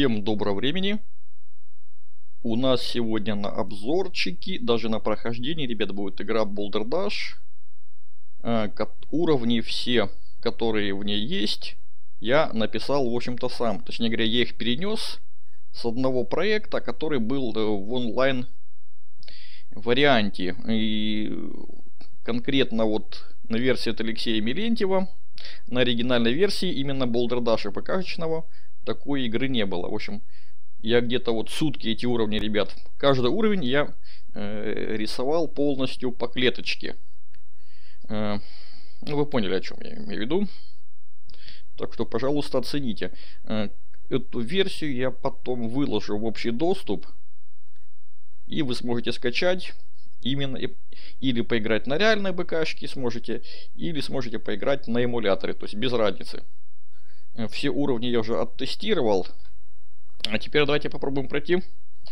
Всем доброго времени. У нас сегодня на обзорчике, даже на прохождении, ребята, будет игра Boulder Dash. Уровни все, которые в ней есть, я написал, в общем-то, сам. Точнее говоря, я их перенес с одного проекта, который был в онлайн варианте. И конкретно вот на версии от Алексея Мелентьева, на оригинальной версии именно Boulder Dash ПК-шного такой игры не было. В общем, я где-то вот сутки эти уровни, ребят, каждый уровень я рисовал полностью по клеточке. Ну, вы поняли, о чем я имею в виду. Так что, пожалуйста, оцените. Эту версию я потом выложу в общий доступ. И вы сможете скачать именно или поиграть на реальной БКшке сможете, или сможете поиграть на эмуляторе, то есть без разницы. Все уровни я уже оттестировал. А теперь давайте попробуем пройти.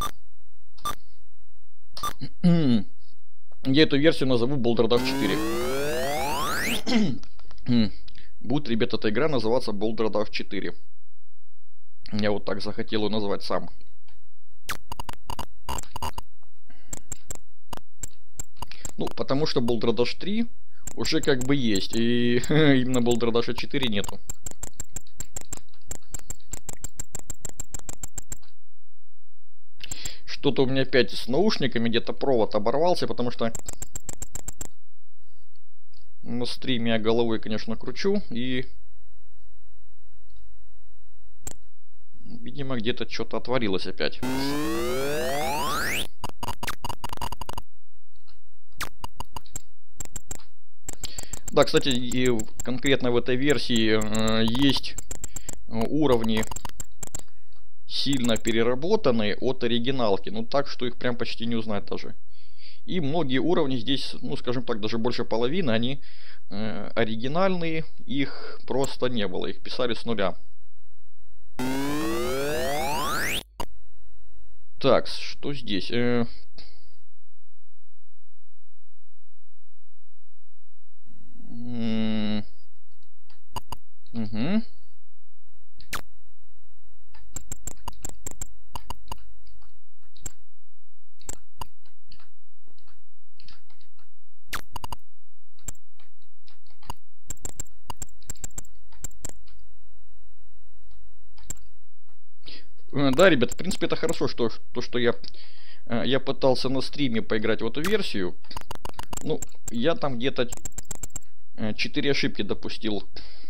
Я эту версию назову Boulder Dash 4. Будет, ребята, эта игра называться Boulder Dash 4. Я вот так захотел ее назвать сам. Ну, потому что Boulder Dash 3 уже как бы есть. И именно Boulder Dash 4 нету. Что-то у меня опять с наушниками, где-то провод оборвался, потому что на стриме я головой, конечно, кручу, и видимо где-то что-то отвалилось опять. Да, кстати, и конкретно в этой версии есть уровни сильно переработанные от оригиналки, ну так, что их прям почти не узнать даже. И многие уровни здесь, ну скажем так, даже больше половины, они оригинальные, их просто не было, их писали с нуля. Так, что здесь? Угу. Да, ребят, в принципе, это хорошо, что я пытался на стриме поиграть в эту версию. Ну, я там где-то 4 ошибки допустил.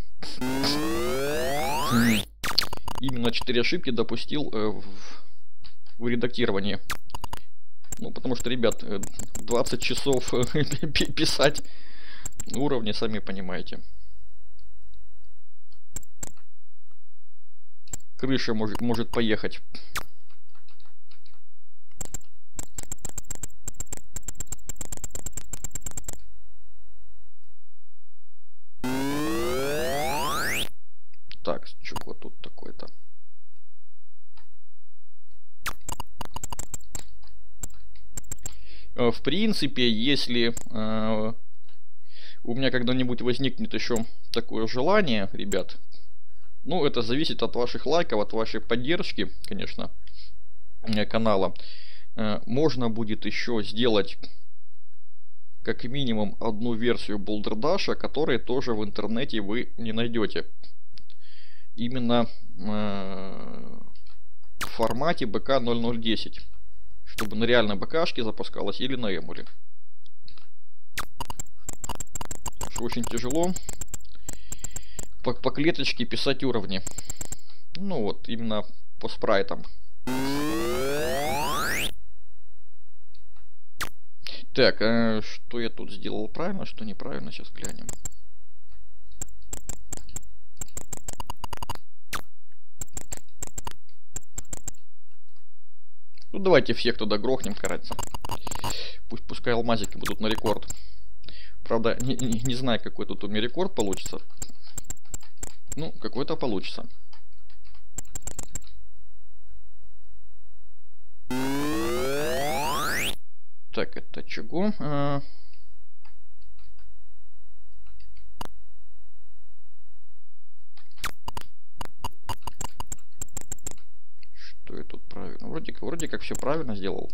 Именно 4 ошибки допустил в редактировании. Ну, потому что, ребят, 20 часов писать уровни, сами понимаете. Крыша может поехать. Так, чего тут такое-то? В принципе, если у меня когда-нибудь возникнет еще такое желание, ребят, ну, это зависит от ваших лайков, от вашей поддержки, конечно, канала. Можно будет еще сделать как минимум одну версию Boulder Dash, которой тоже в интернете вы не найдете. Именно в формате БК0010. Чтобы на реальной БКшке запускалась или на эмуле. Очень тяжело по клеточке писать уровни. Ну вот, именно по спрайтам. Так, что я тут сделал правильно, что неправильно, сейчас глянем. Ну давайте всех туда грохнем, кажется. Пускай алмазики будут на рекорд. Правда, не знаю, какой тут у меня рекорд получится. Ну, какой-то получится. Так, это чего? вроде как все правильно сделал.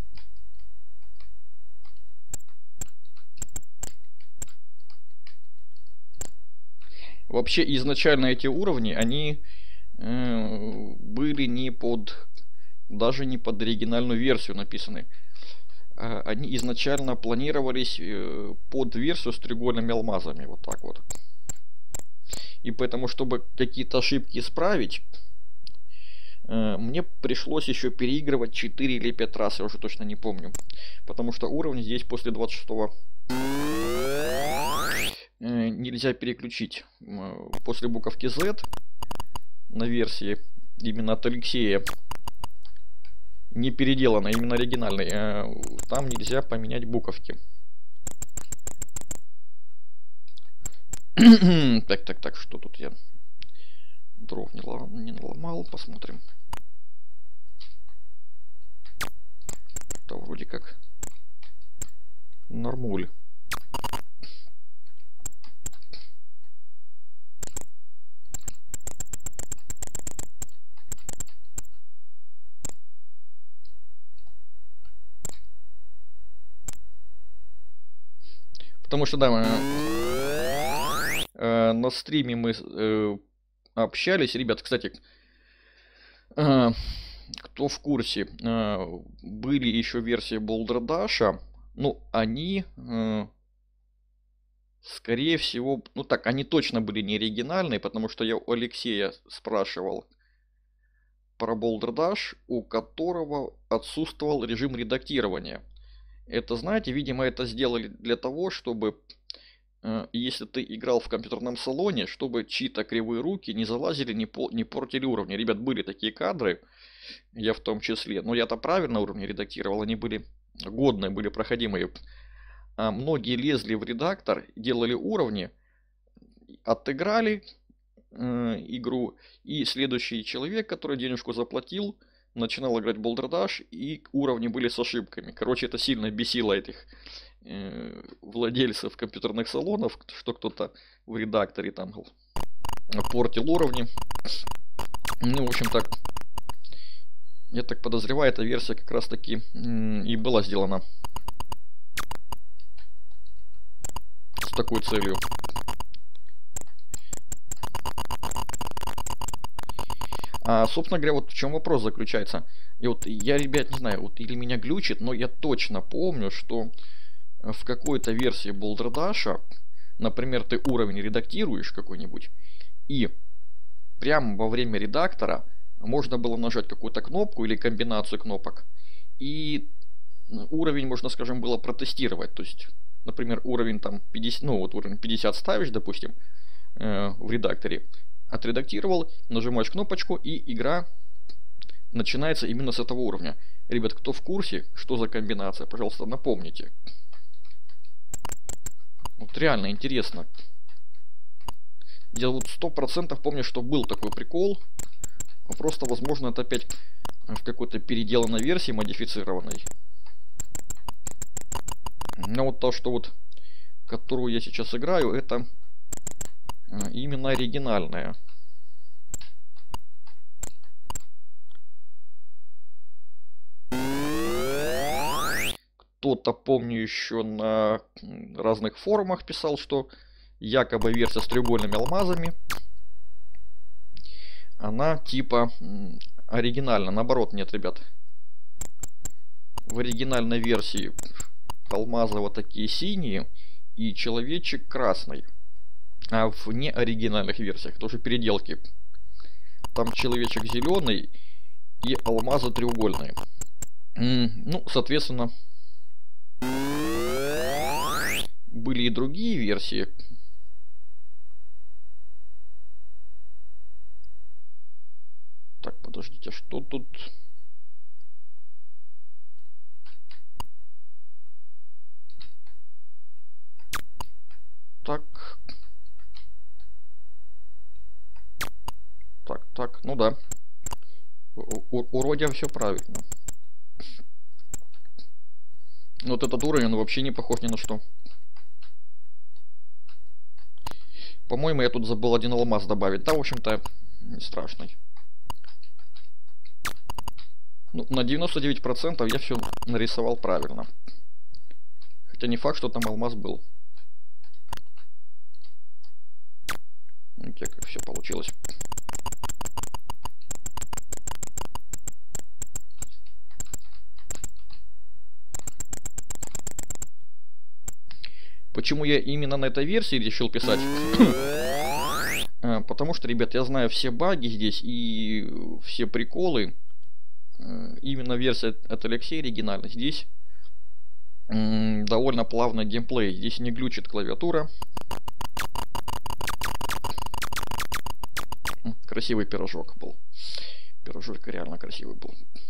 Вообще изначально эти уровни, они были не под, даже не под оригинальную версию написаны. Они изначально планировались под версию с треугольными алмазами, вот так вот. И поэтому, чтобы какие-то ошибки исправить, мне пришлось еще переигрывать 4 или 5 раз, я уже точно не помню. Потому что уровни здесь после 26-го нельзя переключить. После буковки Z на версии именно от Алексея, не переделанной, именно оригинальной, там нельзя поменять буковки. Так, что тут я дров не наломал, посмотрим. Да вроде как нормуль. Потому что, да, на стриме мы общались. Ребят, кстати, кто в курсе, были еще версии Балдердаша. Ну, они, скорее всего, ну так, они точно были не оригинальные, потому что я у Алексея спрашивал про Балдердаш, у которого отсутствовал режим редактирования. Это, знаете, видимо, это сделали для того, чтобы, если ты играл в компьютерном салоне, чтобы чьи-то кривые руки не залазили, не портили уровни. Ребят, были такие кадры, я в том числе. Но я-то правильно уровни редактировал, они были годные, были проходимые. А многие лезли в редактор, делали уровни, отыграли игру, и следующий человек, который денежку заплатил, начинал играть Балдердаш, и уровни были с ошибками. Короче, это сильно бесило этих владельцев компьютерных салонов, что кто-то в редакторе там портил уровни. Ну, в общем так, я так подозреваю, эта версия как раз таки и была сделана с такой целью. Собственно говоря, вот в чем вопрос заключается. И вот я, ребят, не знаю, вот или меня глючит, но я точно помню, что в какой-то версии Балдердаша, например, ты уровень редактируешь какой-нибудь, и прямо во время редактора можно было нажать какую-то кнопку или комбинацию кнопок, и уровень, можно, скажем, было протестировать. То есть, например, уровень там 50, ну вот уровень 50 ставишь, допустим, в редакторе, отредактировал, нажимаешь кнопочку, и игра начинается именно с этого уровня. Ребят, кто в курсе, что за комбинация, пожалуйста, напомните. Вот реально интересно. Я вот 100% помню, что был такой прикол. Просто, возможно, это опять в какой-то переделанной версии, модифицированной. Но вот то, что вот, которую я сейчас играю, это именно оригинальная. Кто-то, помню, еще на разных форумах писал, что якобы версия с треугольными алмазами, она типа оригинальна. Наоборот, нет, ребят. В оригинальной версии алмазы вот такие синие и человечек красный. А в неоригинальных версиях, тоже переделки, там человечек зеленый и алмазы треугольные. Ну, соответственно, были и другие версии. Так, подождите, что тут? Так. Так, ну да. Вроде все правильно. Вот этот уровень, он вообще не похож ни на что. По-моему, я тут забыл один алмаз добавить. Да, в общем-то, не страшный. Ну, на 99% я все нарисовал правильно. Хотя не факт, что там алмаз был. Видите, как все получилось. Почему я именно на этой версии решил писать? Потому что, ребят, я знаю все баги здесь и все приколы. Именно версия от Алексея оригинальная. Здесь довольно плавный геймплей. Здесь не глючит клавиатура. Красивый пирожок был. Пирожок реально красивый был.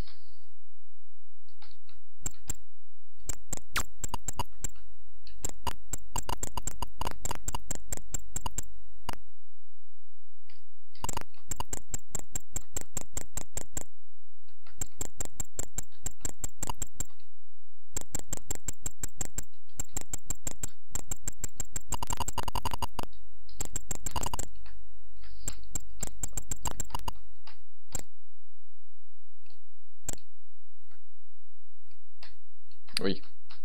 Ой.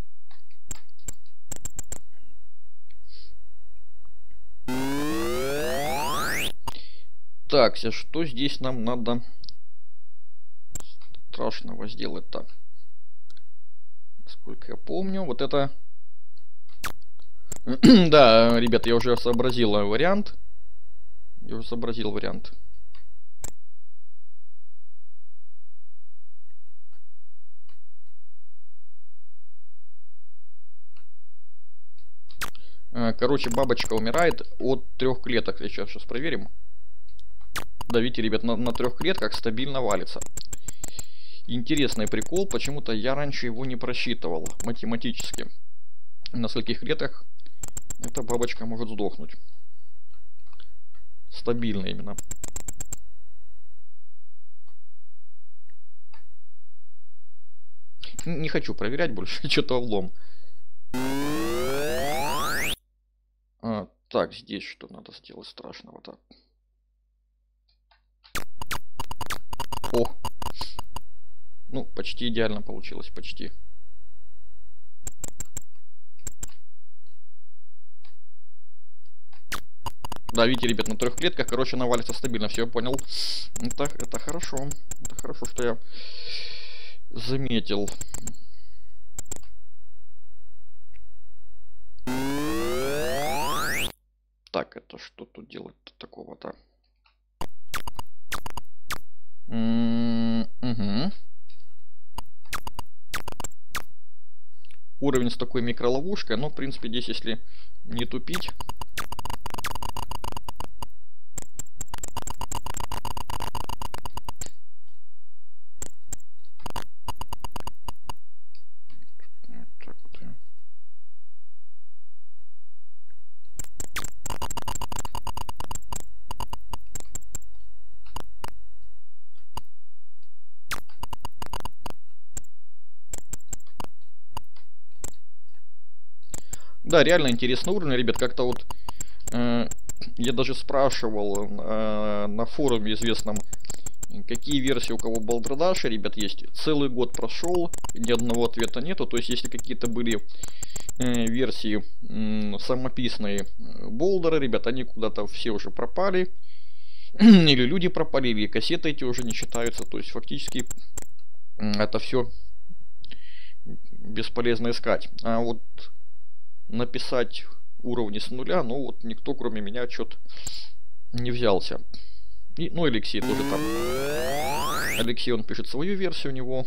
Так, что здесь нам надо страшного сделать-то? Сколько я помню, вот это... Да, ребят, я уже сообразил вариант. Короче, бабочка умирает от 3 клеток. Сейчас проверим. Да, видите, ребят, на 3 клетках стабильно валится. Интересный прикол. Почему-то я раньше его не просчитывал математически. На скольких клетках эта бабочка может сдохнуть. Стабильно именно. Не хочу проверять больше. Что-то влом. Так, здесь что надо сделать страшного-то? О! Ну, почти идеально получилось, почти. Да, видите, ребят, на 3 клетках, короче, она валится стабильно. Все, я понял. Это хорошо. Это хорошо, что я заметил. Так, это что тут делать-то такого-то? Угу. Уровень с такой микроловушкой. Но, в принципе, здесь, если не тупить... Да, реально интересный уровень, ребят. Как-то вот я даже спрашивал на форуме известном, какие версии у кого Балдердаша, ребят, есть. Целый год прошел, ни одного ответа нету. То есть, если какие-то были версии самописные Болдера, ребят, они куда-то все уже пропали. Или люди пропали, или кассеты эти уже не читаются. То есть, фактически, это все бесполезно искать. А вот написать уровни с нуля, ну вот никто кроме меня что-то не взялся. И, ну, Алексей тоже там. Алексей, он пишет свою версию у него.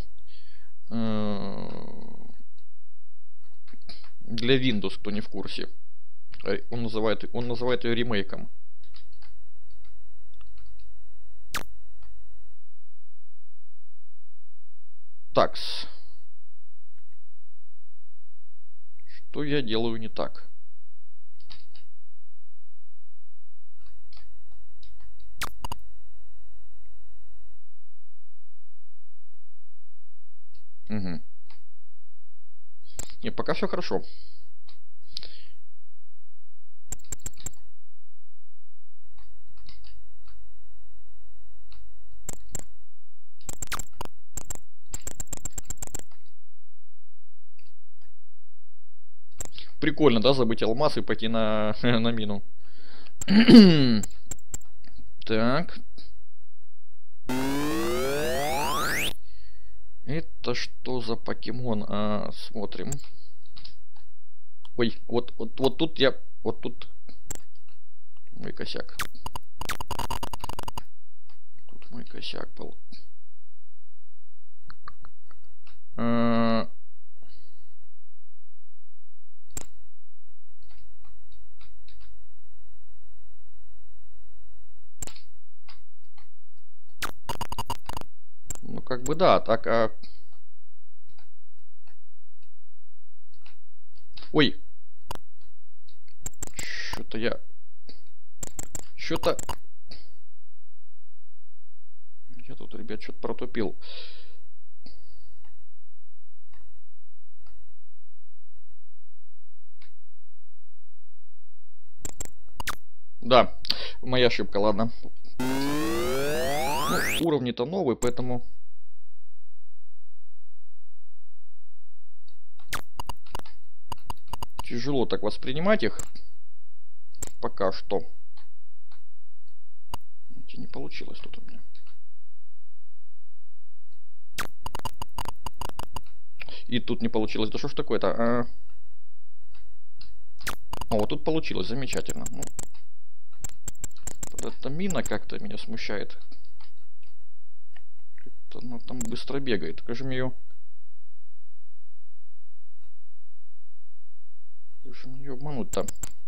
Для Windows, кто не в курсе. Он называет ее ремейком. Такс. Что я делаю не так? Угу. Не, пока все хорошо. Прикольно, да, забыть алмаз и пойти на, на мину. Так. Это что за покемон? Смотрим. Ой, вот тут я... Вот тут... Мой косяк. Тут мой косяк был. Ну, как бы да, так... Ой! Что-то я... Что-то... Я тут, ребят, что-то протупил. Да, моя ошибка, ладно. Ну, уровни-то новые, поэтому... Тяжело так воспринимать их. Пока что. Не получилось тут у меня. И тут не получилось. Да что ж такое-то? О, вот тут получилось. Замечательно. Ну, эта мина как-то меня смущает. Она там быстро бегает. Как же мне ее... Как же мне ее обмануть-то?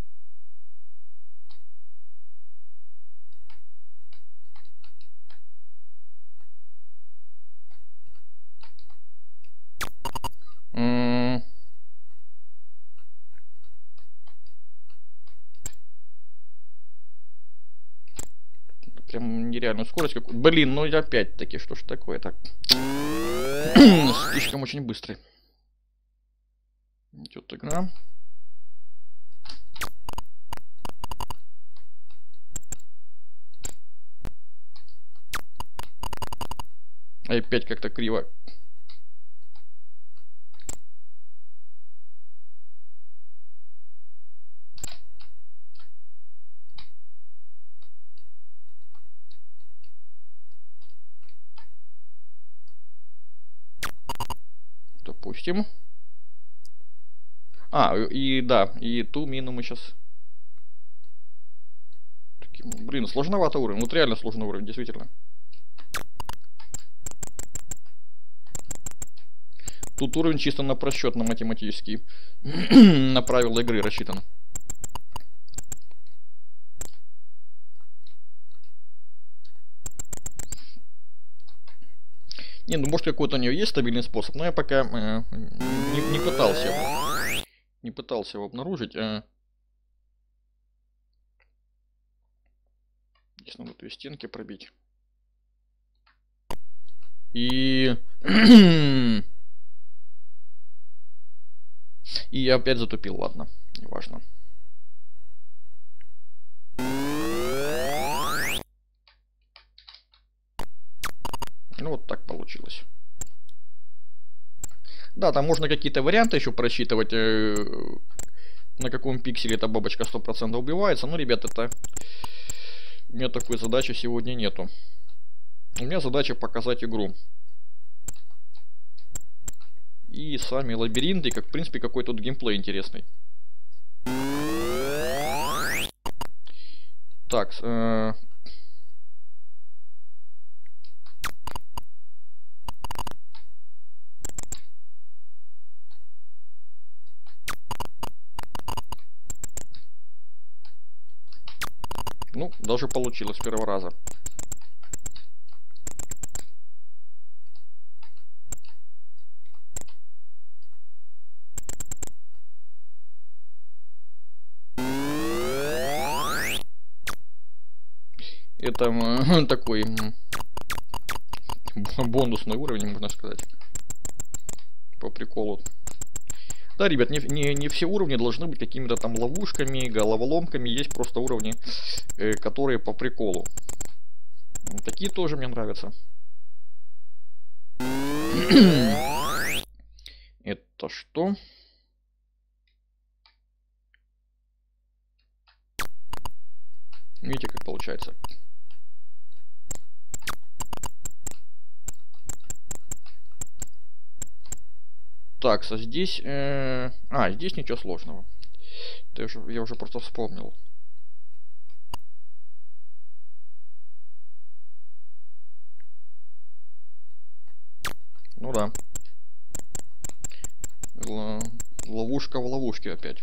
Прям нереальную скорость какую-то. Блин, ну опять-таки, что ж такое-то? Слишком очень быстрый. Идет игра. Опять как-то криво. Допустим. И да, и ту мину мы сейчас... Блин, сложновато уровень. Вот реально сложный уровень, действительно. Тут уровень чисто на просчет, на математический. На правила игры рассчитан. Не, ну может какой-то у нее есть стабильный способ, но я пока не пытался его. Не пытался его обнаружить. Здесь надо 2 стенки пробить. И... И я опять затупил, ладно, неважно. Ну вот так получилось. Да, там можно какие-то варианты еще просчитывать, на каком пикселе эта бабочка 100% убивается. Ну, ребят, это... У меня такой задачи сегодня нету. У меня задача показать игру. И сами лабиринты, как в принципе какой тут геймплей интересный. Так, ну, даже получилось с первого раза. Это такой бонусный уровень, можно сказать. По приколу. Да, ребят, не все уровни должны быть какими-то там ловушками, головоломками. Есть просто уровни, которые по приколу. Такие тоже мне нравятся. Это что? Видите, как получается. Так, здесь... здесь ничего сложного. Я уже просто вспомнил. Ну да. Ловушка в ловушке опять.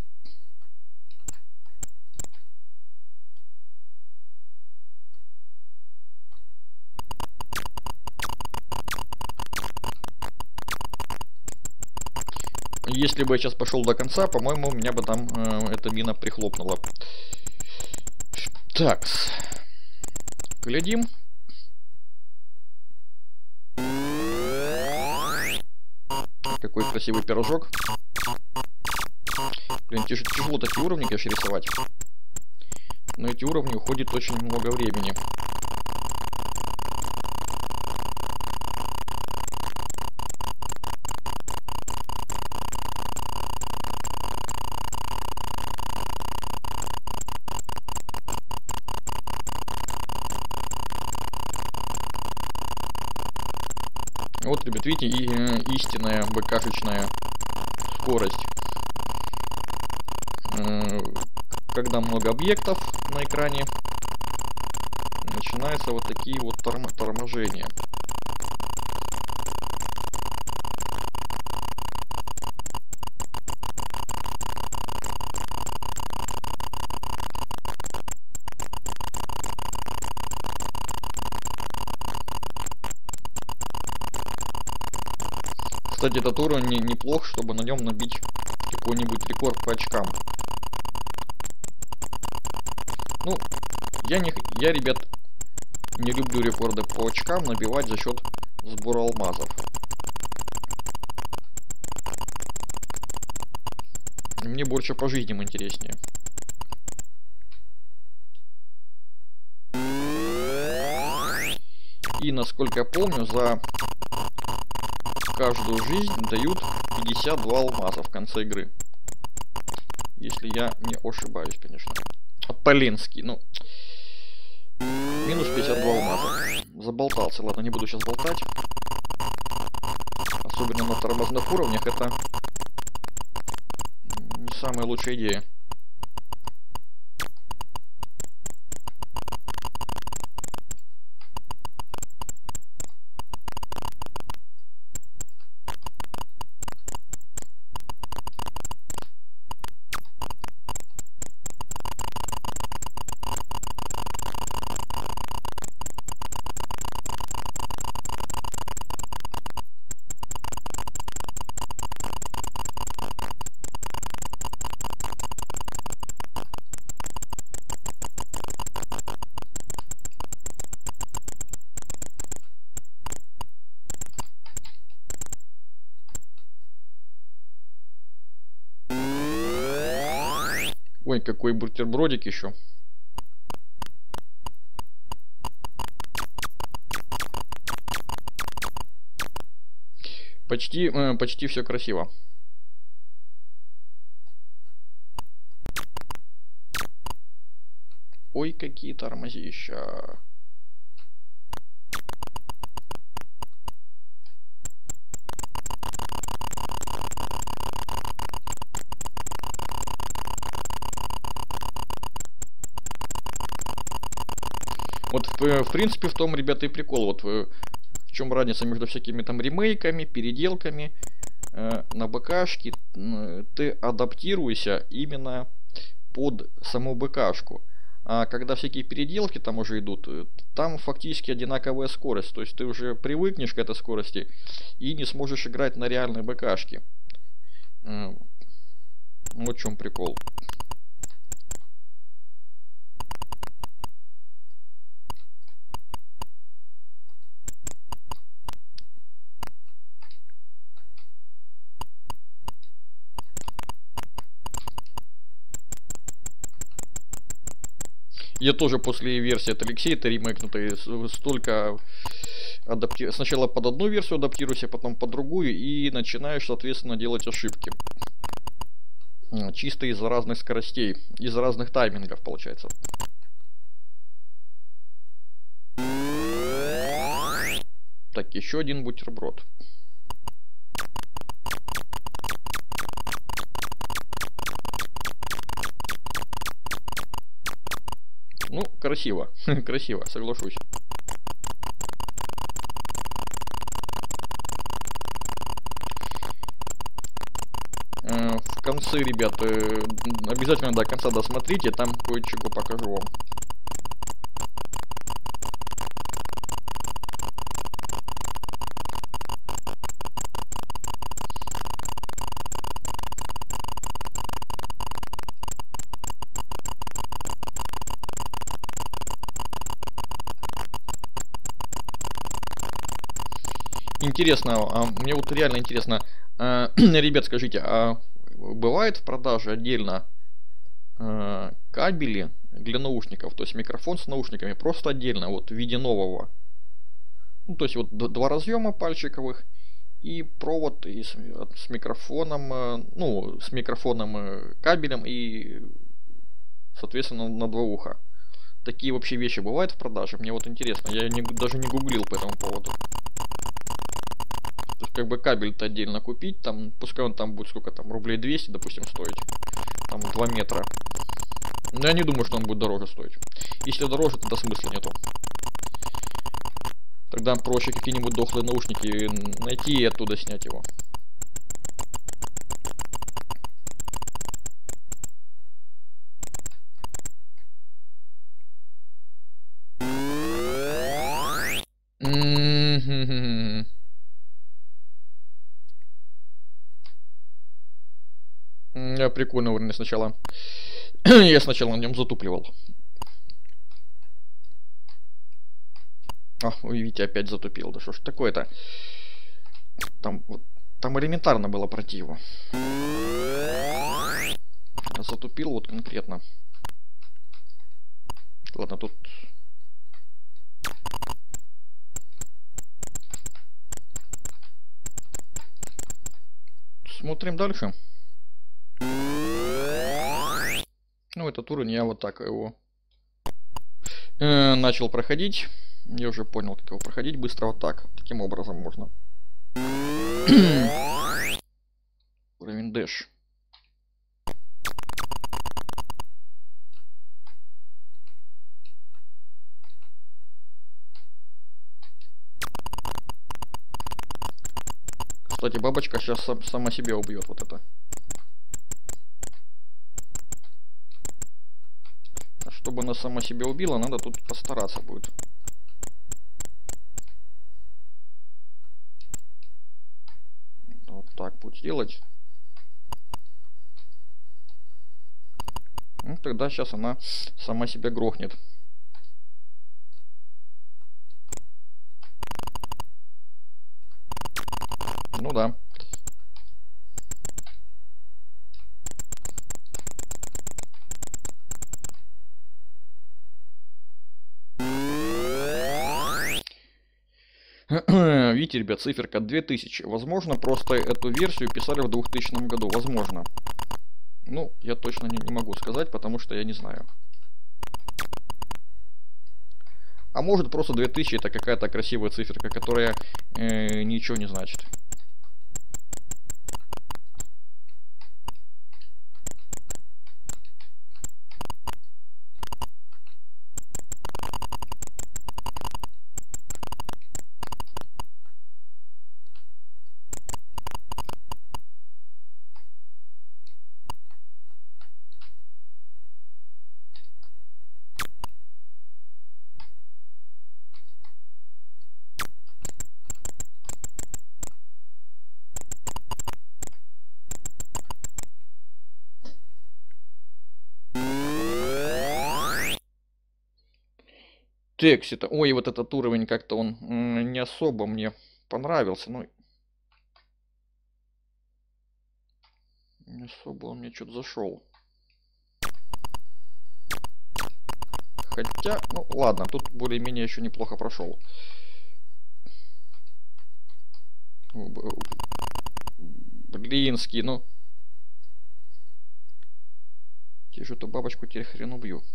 Если бы я сейчас пошел до конца, по-моему, меня бы там эта мина прихлопнула. Так. Глядим. Какой красивый пирожок. Блин, тяжело такие уровни, конечно, рисовать. Но эти уровни уходит очень много времени. Вот, ребят, видите, истинная БКшечная скорость. Когда много объектов на экране, начинаются вот такие вот торможения. Кстати, этот уровень неплох, чтобы на нем набить какой-нибудь рекорд по очкам. Ну, я, ребят, не люблю рекорды по очкам набивать за счет сбора алмазов. Мне больше по жизням интереснее. И, насколько я помню, за каждую жизнь дают 52 алмаза в конце игры. Если я не ошибаюсь, конечно. Полинский, ну... Минус 52 алмаза. Заболтался. Ладно, не буду сейчас болтать. Особенно на тормозных уровнях это не самая лучшая идея. Ой, какой бутербродик еще. Почти все красиво. Ой, какие тормозища. Вот, в принципе, в том, ребята, и прикол. Вот в чем разница между всякими там ремейками, переделками на БКшке. Ты адаптируешься именно под саму БКшку. А когда всякие переделки там уже идут, там фактически одинаковая скорость. То есть ты уже привыкнешь к этой скорости и не сможешь играть на реальной БКшке. Вот в чем прикол. Я тоже после версии от Алексея, это ремейкнутый, столько сначала под одну версию адаптируюсь, а потом под другую, и начинаешь, соответственно, делать ошибки. Чисто из-за разных скоростей, из-за разных таймингов, получается. Так, еще один бутерброд. Ну, красиво. Красиво, соглашусь. В конце, ребят, обязательно до конца досмотрите, там кое-чего покажу вам. Интересно, мне вот реально интересно, ребят, скажите, а бывает в продаже отдельно кабели для наушников, то есть микрофон с наушниками, просто отдельно, вот в виде нового? Ну, то есть вот два разъема пальчиковых и провод с микрофоном, ну, с микрофоном, кабелем и, соответственно, на два уха. Такие вообще вещи бывают в продаже? Мне вот интересно, я даже не гуглил по этому поводу. То есть как бы кабель-то отдельно купить, там, пускай он там будет сколько там, рублей 200, допустим, стоить. Там 2 метра. Но я не думаю, что он будет дороже стоить. Если дороже, тогда смысла нету. Тогда проще какие-нибудь дохлые наушники найти и оттуда снять его. Прикольно, уровень сначала. Я сначала на нем затупливал. Ой, видите, опять затупил. Да что ж такое-то? Там элементарно было пройти его. Затупил вот конкретно. Ладно, тут... Смотрим дальше. Ну, этот уровень я вот так его начал проходить. Я уже понял, как его проходить быстро вот так. Таким образом можно. Уровень дэш. Кстати, бабочка сейчас сама себя убьет вот это. А чтобы она сама себя убила, надо тут постараться будет. Вот так будет делать. Ну, тогда сейчас она сама себя грохнет. Ну да. Видите, ребят, циферка 2000. Возможно, просто эту версию писали в 2000 году. Возможно. Ну, я точно не могу сказать, потому что я не знаю. А может, просто 2000 это какая-то красивая циферка, которая ничего не значит. Тексита. Ой, вот этот уровень как-то он не особо мне понравился. Ну, не особо он мне что-то зашел. Хотя, ну ладно, тут более-менее еще неплохо прошел. Блинский, ну. Я же эту бабочку теперь хрен убью.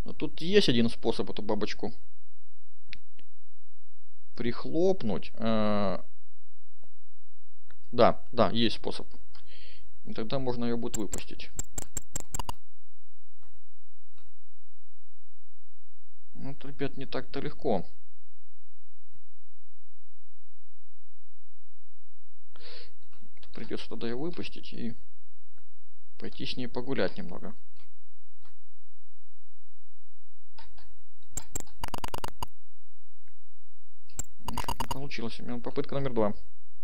Но тут есть один способ эту бабочку прихлопнуть. Да, есть способ. И тогда можно ее будет выпустить. Ну, это, ребят, не так-то легко. Придется тогда ее выпустить и пойти с ней погулять немного. Ничего не получилось. У меня попытка номер 2.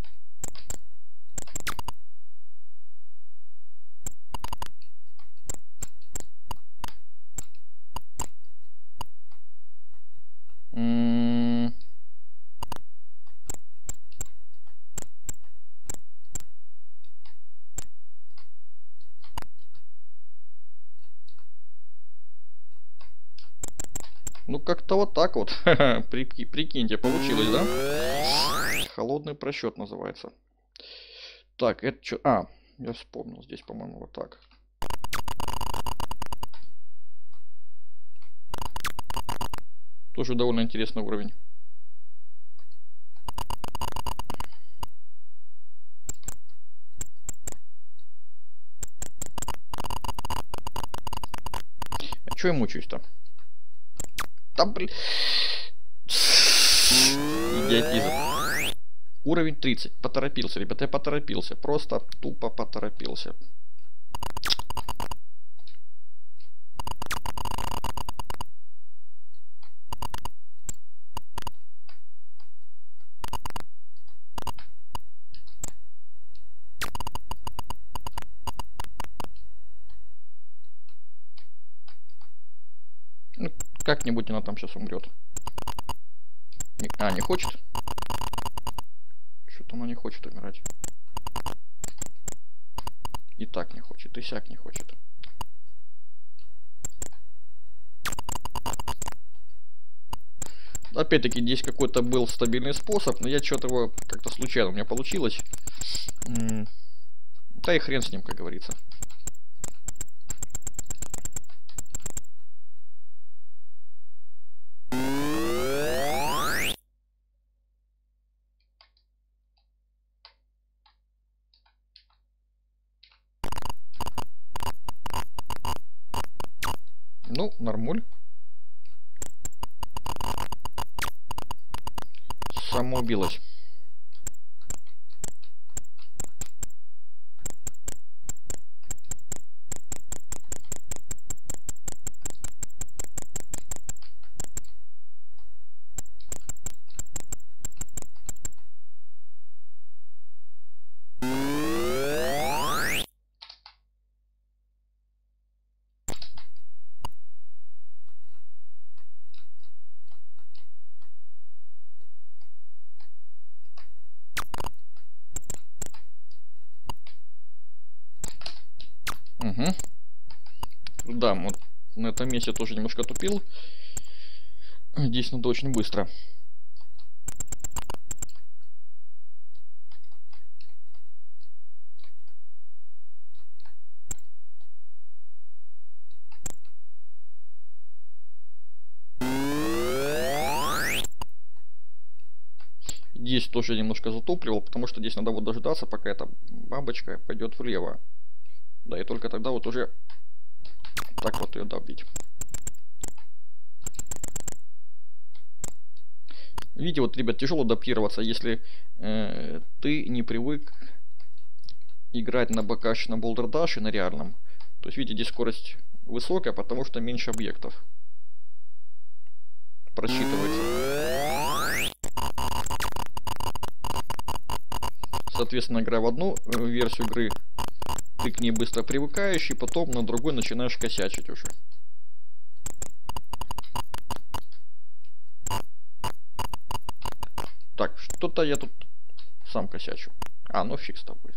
Ну, как-то вот так вот. Прикиньте, получилось, да? Холодный просчет называется. Так, это что? Я вспомнил. Здесь, по-моему, вот так. Тоже довольно интересный уровень. А чё я мучаюсь-то? Да блин. Идиотизм. Уровень 30. Поторопился, ребята, я поторопился. Просто тупо поторопился. Ну, как-нибудь она там сейчас умрет. Не хочет? Что-то она не хочет умирать. И так не хочет, и сяк не хочет. Опять-таки, здесь какой-то был стабильный способ, но я что-то его как-то случайно у меня получилось. Да и хрен с ним, как говорится. Ну, нормуль. Самоубилась. Угу. Да, вот на этом месте тоже немножко тупил. Здесь надо очень быстро. Здесь тоже немножко затопливал, потому что здесь надо вот дождаться, пока эта бабочка пойдет влево. Да, и только тогда вот уже так вот ее добить. Видите, вот, ребят, тяжело адаптироваться, если ты не привык играть на бокашечном болдердаше, на реальном. То есть, видите, здесь скорость высокая, потому что меньше объектов просчитывается. Соответственно, играя в одну версию игры, ты к ней быстро привыкаешь, и потом на другой начинаешь косячить уже. Так, что-то я тут сам косячу. Ну фиг с тобой.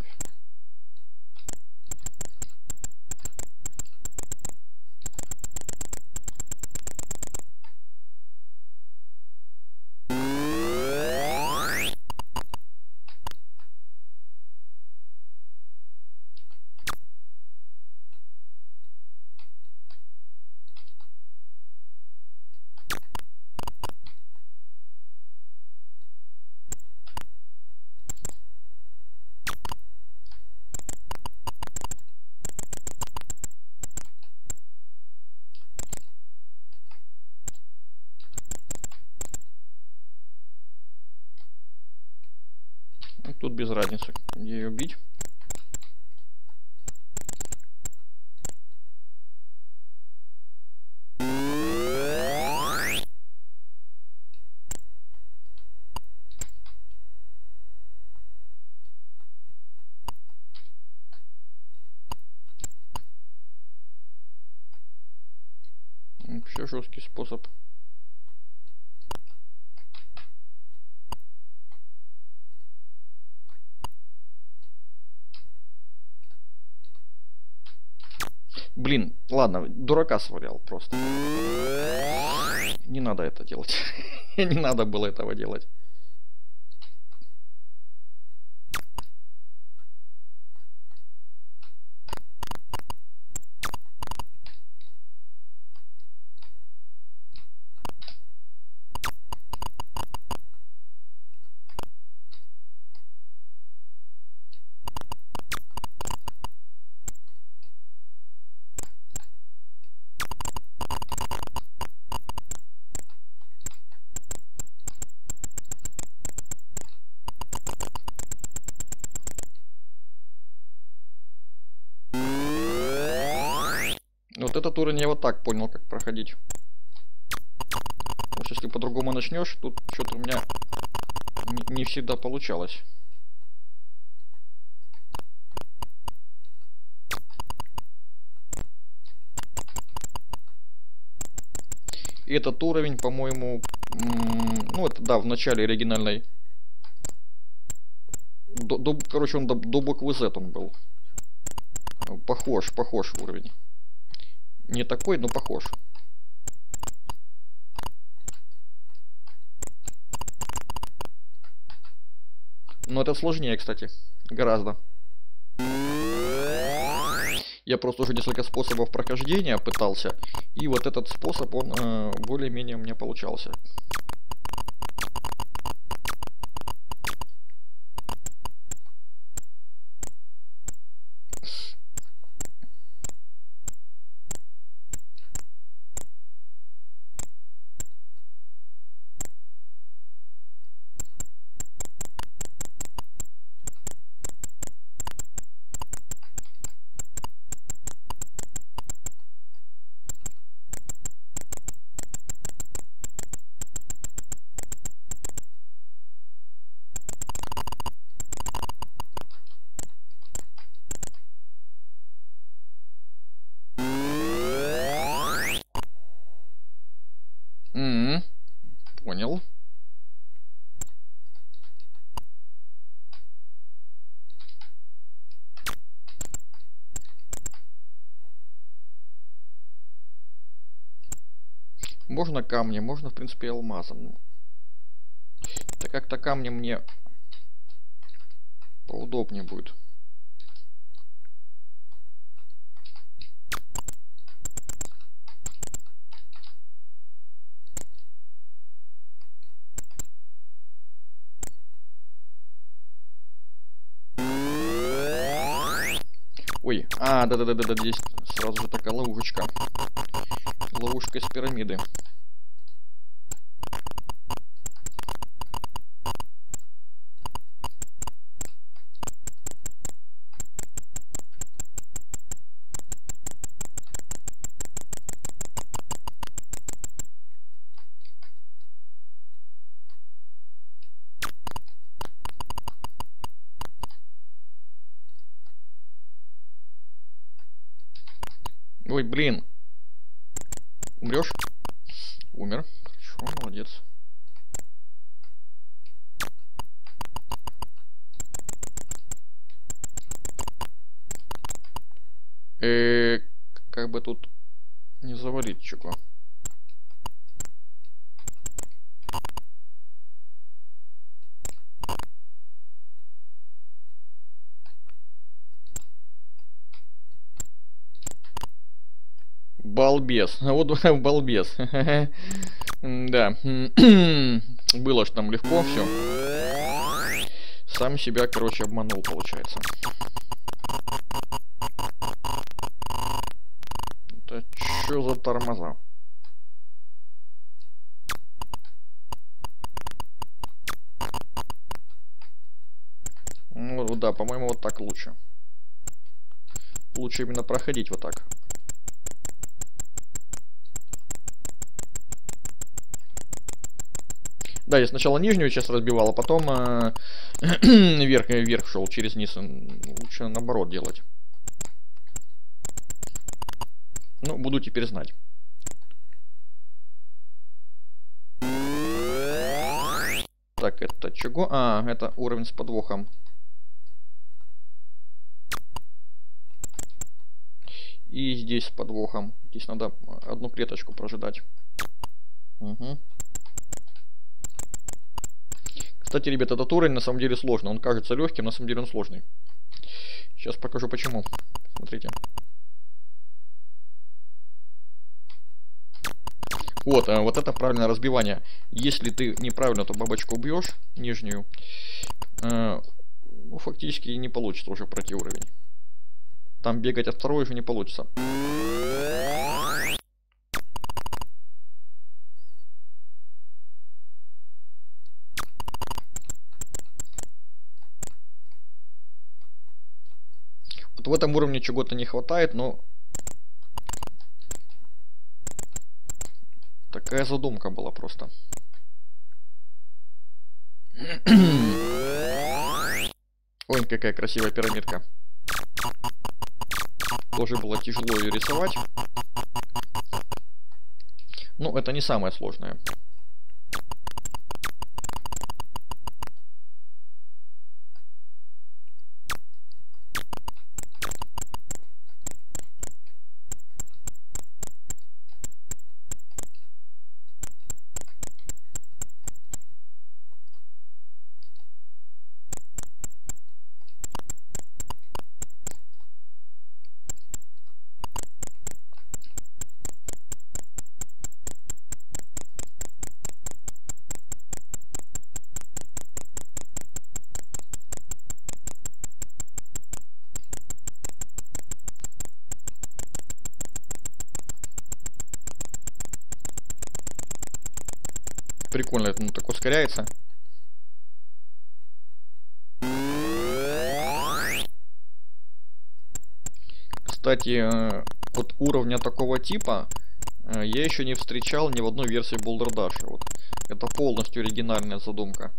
Тут без разницы, где ее бить. Вообще жесткий способ. Блин, ладно, дурака свалял просто. Не надо это делать. Не надо было этого делать. Вот этот уровень я вот так понял, как проходить. Потому что если по-другому начнешь, тут что-то у меня не всегда получалось. И этот уровень, по-моему, ну это да, в начале оригинальной. Короче, он до буквы Z он был. Похож уровень. Не такой, но похож. Но это сложнее, кстати, гораздо. Я просто уже несколько способов прохождения пытался. И вот этот способ, он более-менее у меня получался. Понял. Можно камнем, можно, в принципе, алмазом. Да как-то камнем мне поудобнее будет. Ой, да-да-да-да, здесь сразу же такая ловушечка. Ловушка из пирамиды. Ой, блин. Умрешь? Умер. Хорошо, молодец. Как бы тут не завалить чего. Балбес. Вот балбес. Да. Было ж там легко все. Сам себя, короче, обманул, получается. Это что за тормоза? да, по-моему, вот так лучше. Лучше именно проходить вот так. Да, я сначала нижнюю часть разбивал, а потом вверх шел через низ. Лучше наоборот делать. Ну, буду теперь знать. Так, это чего? А, это уровень с подвохом. И здесь с подвохом. Здесь надо одну клеточку прожидать. Угу. Кстати, ребят, этот уровень на самом деле сложный. Он кажется легким, на самом деле он сложный. Сейчас покажу почему. Смотрите. Вот, вот это правильное разбивание. Если ты неправильно эту бабочку убьешь, нижнюю, ну, фактически не получится уже пройти уровень. Там бегать от второй уже не получится. Вот в этом уровне чего-то не хватает, но такая задумка была просто. Ой, какая красивая пирамидка. Тоже было тяжело ее рисовать. Ну, это не самое сложное. Прикольно, это так ускоряется. Кстати, вот уровня такого типа я еще не встречал ни в одной версии Балдердаша. Вот. Это полностью оригинальная задумка.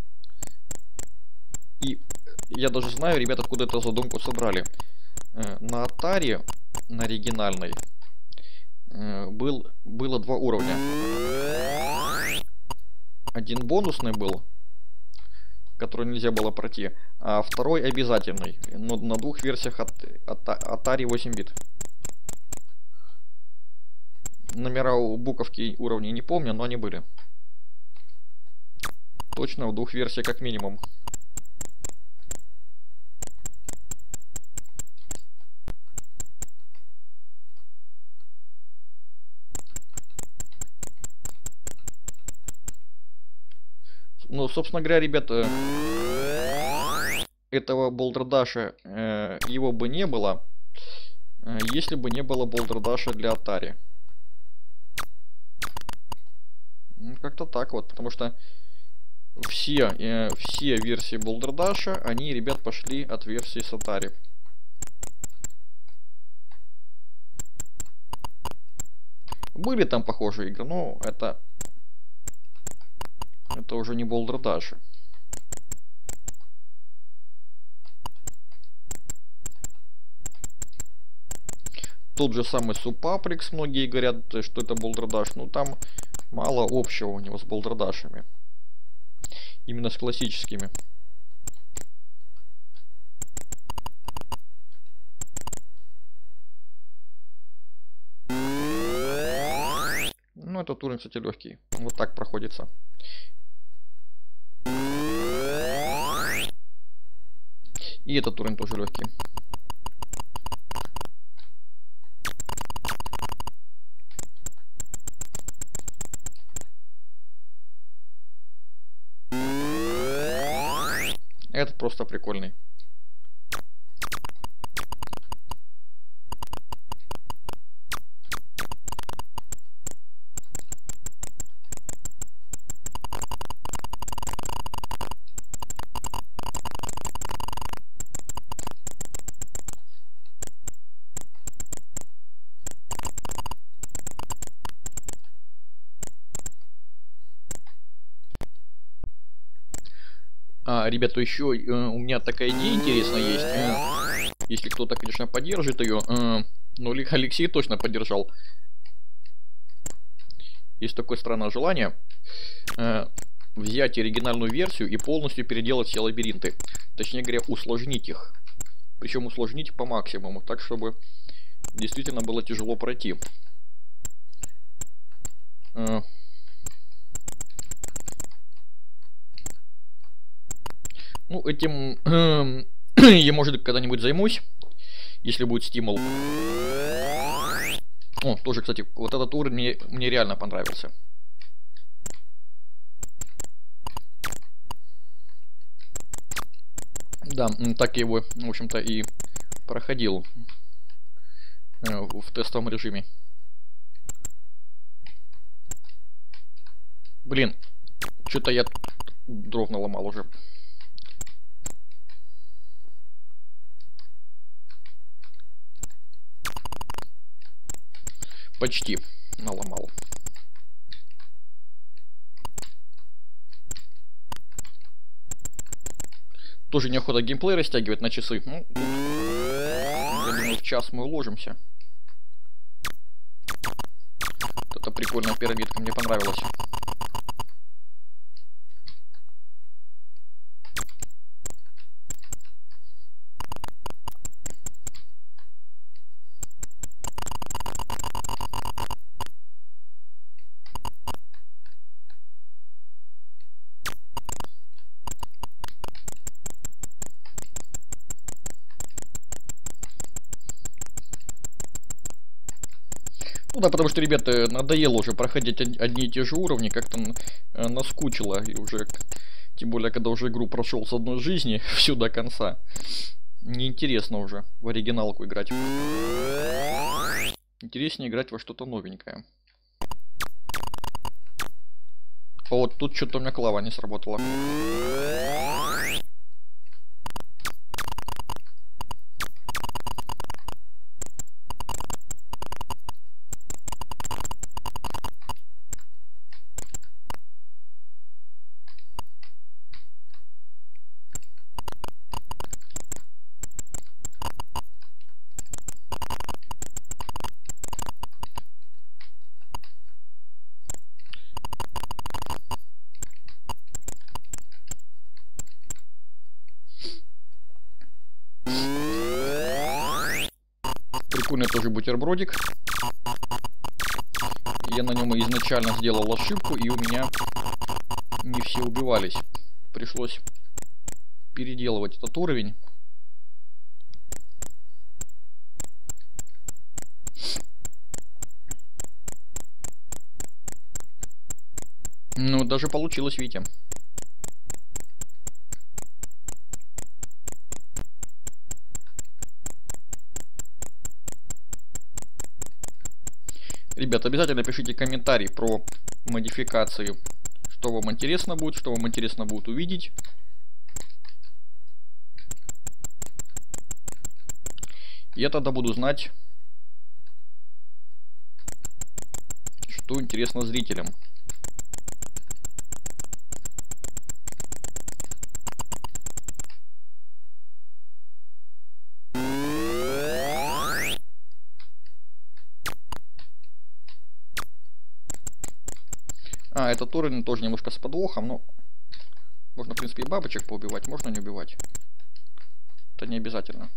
И я даже знаю, ребята, откуда эту задумку собрали. На Atari, на оригинальной, было два уровня. Один бонусный был, который нельзя было пройти, а второй обязательный. Но на двух версиях от Atari 8 бит. Номера у буковки уровней не помню, но они были. Точно в двух версиях как минимум. Ну, собственно говоря, ребята, этого Балдердаша, его бы не было, если бы не было Балдердаша для Atari. Как-то так вот, потому что все версии Балдердаша, они, ребят, пошли от версии с Atari. Были там похожие игры, но это уже не Балдердаши. Тот же самый Супаприкс, многие говорят, что это Балдердаш, но там мало общего у него с Балдердашами. Именно с классическими. Ну, этот уровень, кстати, легкий. Вот так проходится. И этот уровень тоже легкий. Этот просто прикольный. Ребята, еще у меня такая идея интересная есть. Если кто-то, конечно, поддержит ее. Но Алексей точно поддержал. Есть такое странное желание взять оригинальную версию и полностью переделать все лабиринты. Точнее говоря, усложнить их. Причем усложнить по максимуму, так чтобы действительно было тяжело пройти. Ну, этим я, может, когда-нибудь займусь, если будет стимул. О, тоже, кстати, вот этот уровень мне реально понравился. Да, так я его, в общем-то, и проходил в тестовом режиме. Блин, что-то я дров наломал уже. Почти наломал. Тоже неохота геймплей растягивать на часы. Ну, я думаю, в час мы уложимся. Это прикольная пирамидка, мне понравилась. Ну да, потому что, ребята, надоело уже проходить одни и те же уровни, как-то наскучило, и уже, тем более, когда уже игру прошел с одной жизни всю до конца, неинтересно уже в оригиналку играть. Интереснее играть во что-то новенькое. А вот тут что-то у меня клава не сработала. Прикольный тоже бутербродик. Я на нем изначально сделал ошибку, и у меня не все убивались. Пришлось переделывать этот уровень. Ну, даже получилось, видите. Ребята, обязательно пишите комментарий про модификации, что вам интересно будет увидеть. Я тогда буду знать, что интересно зрителям. Этот уровень тоже немножко с подвохом, но можно, в принципе, и бабочек поубивать, можно не убивать. Это не обязательно.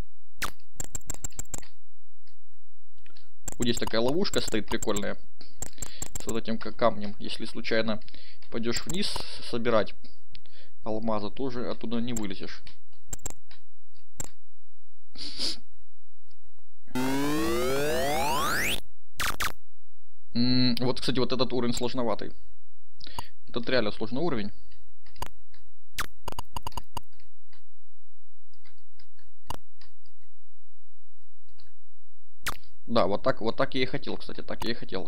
Вот здесь такая ловушка стоит прикольная с вот этим камнем. Если случайно пойдешь вниз собирать алмазы, тоже оттуда не вылезешь. Вот, кстати, вот этот уровень сложноватый. Этот реально сложный уровень. Да, вот так я и хотел, кстати, так я и хотел.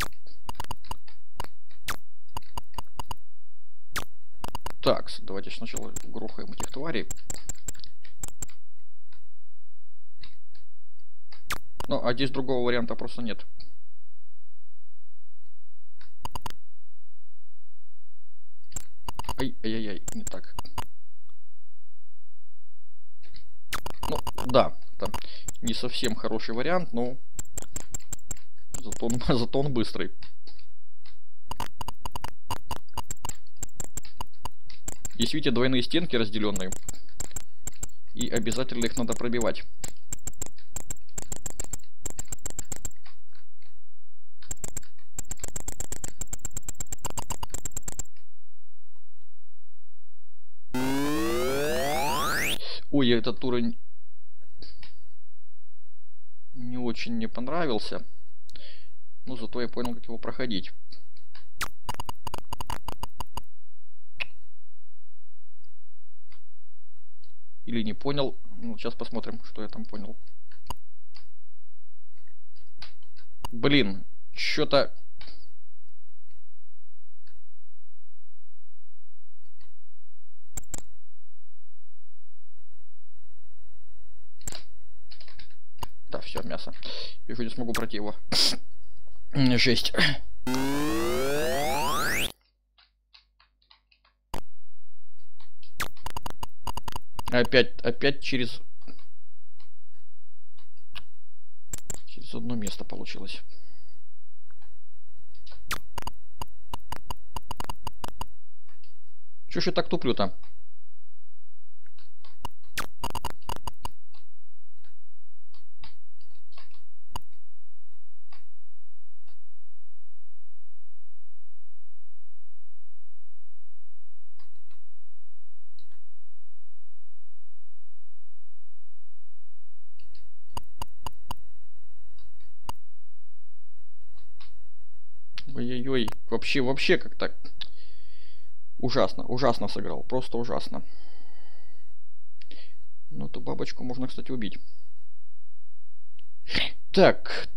Так, давайте сначала грохаем этих тварей. Ну, а здесь другого варианта просто нет. Ай-яй-яй, не так. Да, там не совсем хороший вариант, но зато он быстрый. Здесь, видите, двойные стенки разделенные. И обязательно их надо пробивать. Ой, этот уровень не очень мне понравился. Но зато я понял, как его проходить. Или не понял. Ну, сейчас посмотрим, что я там понял. Блин, что-то... Да, все, мясо. Вижу, не смогу пройти его. Жесть. Опять через одно место получилось. Чё ж я так туплю-то? Ой-ой-ой, вообще как-то ужасно сыграл, просто ужасно. Ну, эту бабочку можно, кстати, убить. Так.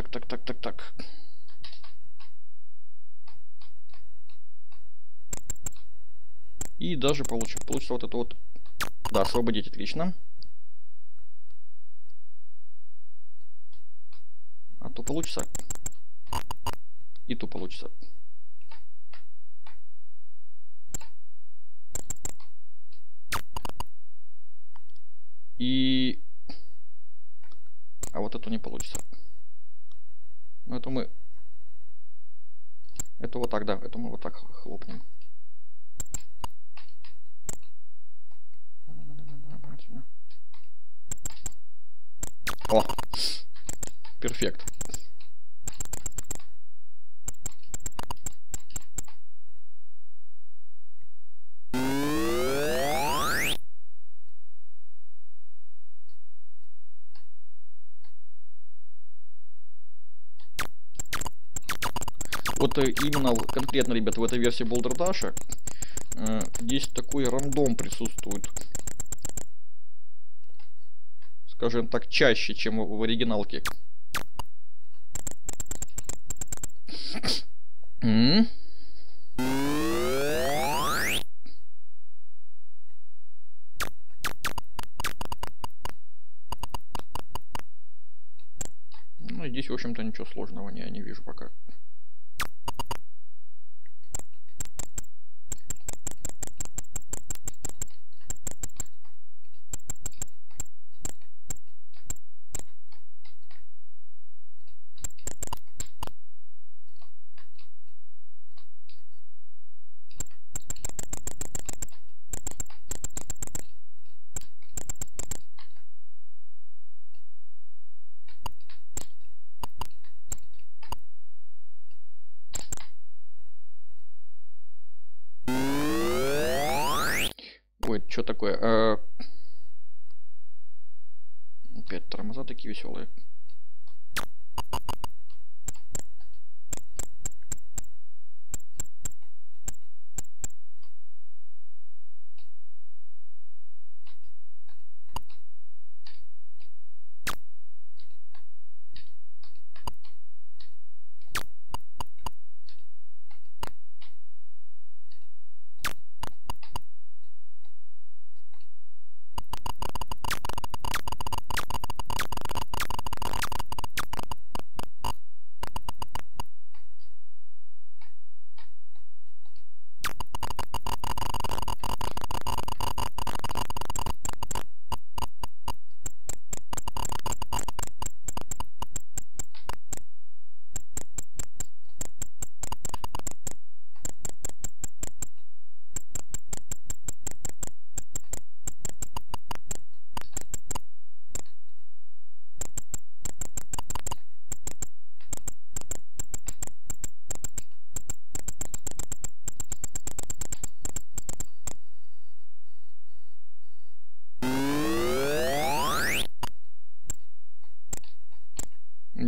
И даже получится вот это вот. Да, освободить, отлично. А то получится. И то получится. И... А вот это не получится. Ну, это мы... Это вот так, да. Это мы вот так хлопнем. О! Перфект. Вот именно конкретно, ребят, в этой версии Балдердаша здесь такой рандом присутствует. Скажем так, чаще, чем в оригиналке. Ну, здесь, в общем-то, ничего сложного я не вижу пока. Ой, что такое? Опять тормоза такие веселые.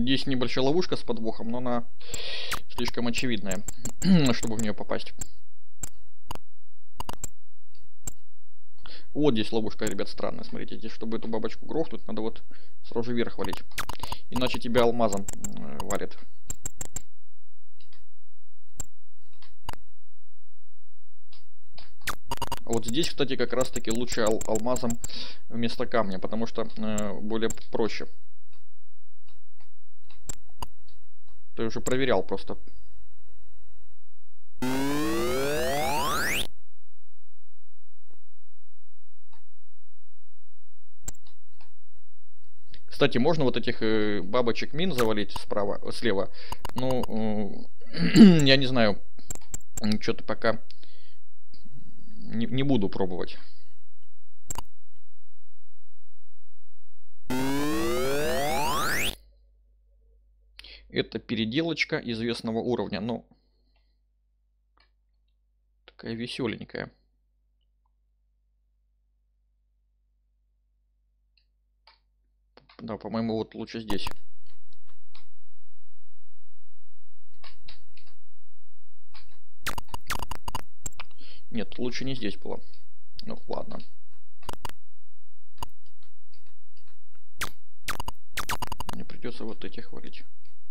Здесь небольшая ловушка с подвохом, но она слишком очевидная, чтобы в нее попасть. Вот здесь ловушка, ребят, странная. Смотрите, здесь, чтобы эту бабочку грохнуть, надо вот сразу вверх валить. Иначе тебя алмазом валит. Вот здесь, кстати, как раз таки лучше алмазом вместо камня, потому что более проще. Ты уже проверял просто. Кстати, можно вот этих бабочек мин завалить слева. Ну, я не знаю, что-то пока не буду пробовать. Это переделочка известного уровня, но такая веселенькая. Да, по-моему, вот лучше здесь. Нет, лучше не здесь было. Ну, ладно. Мне придется вот этих валить.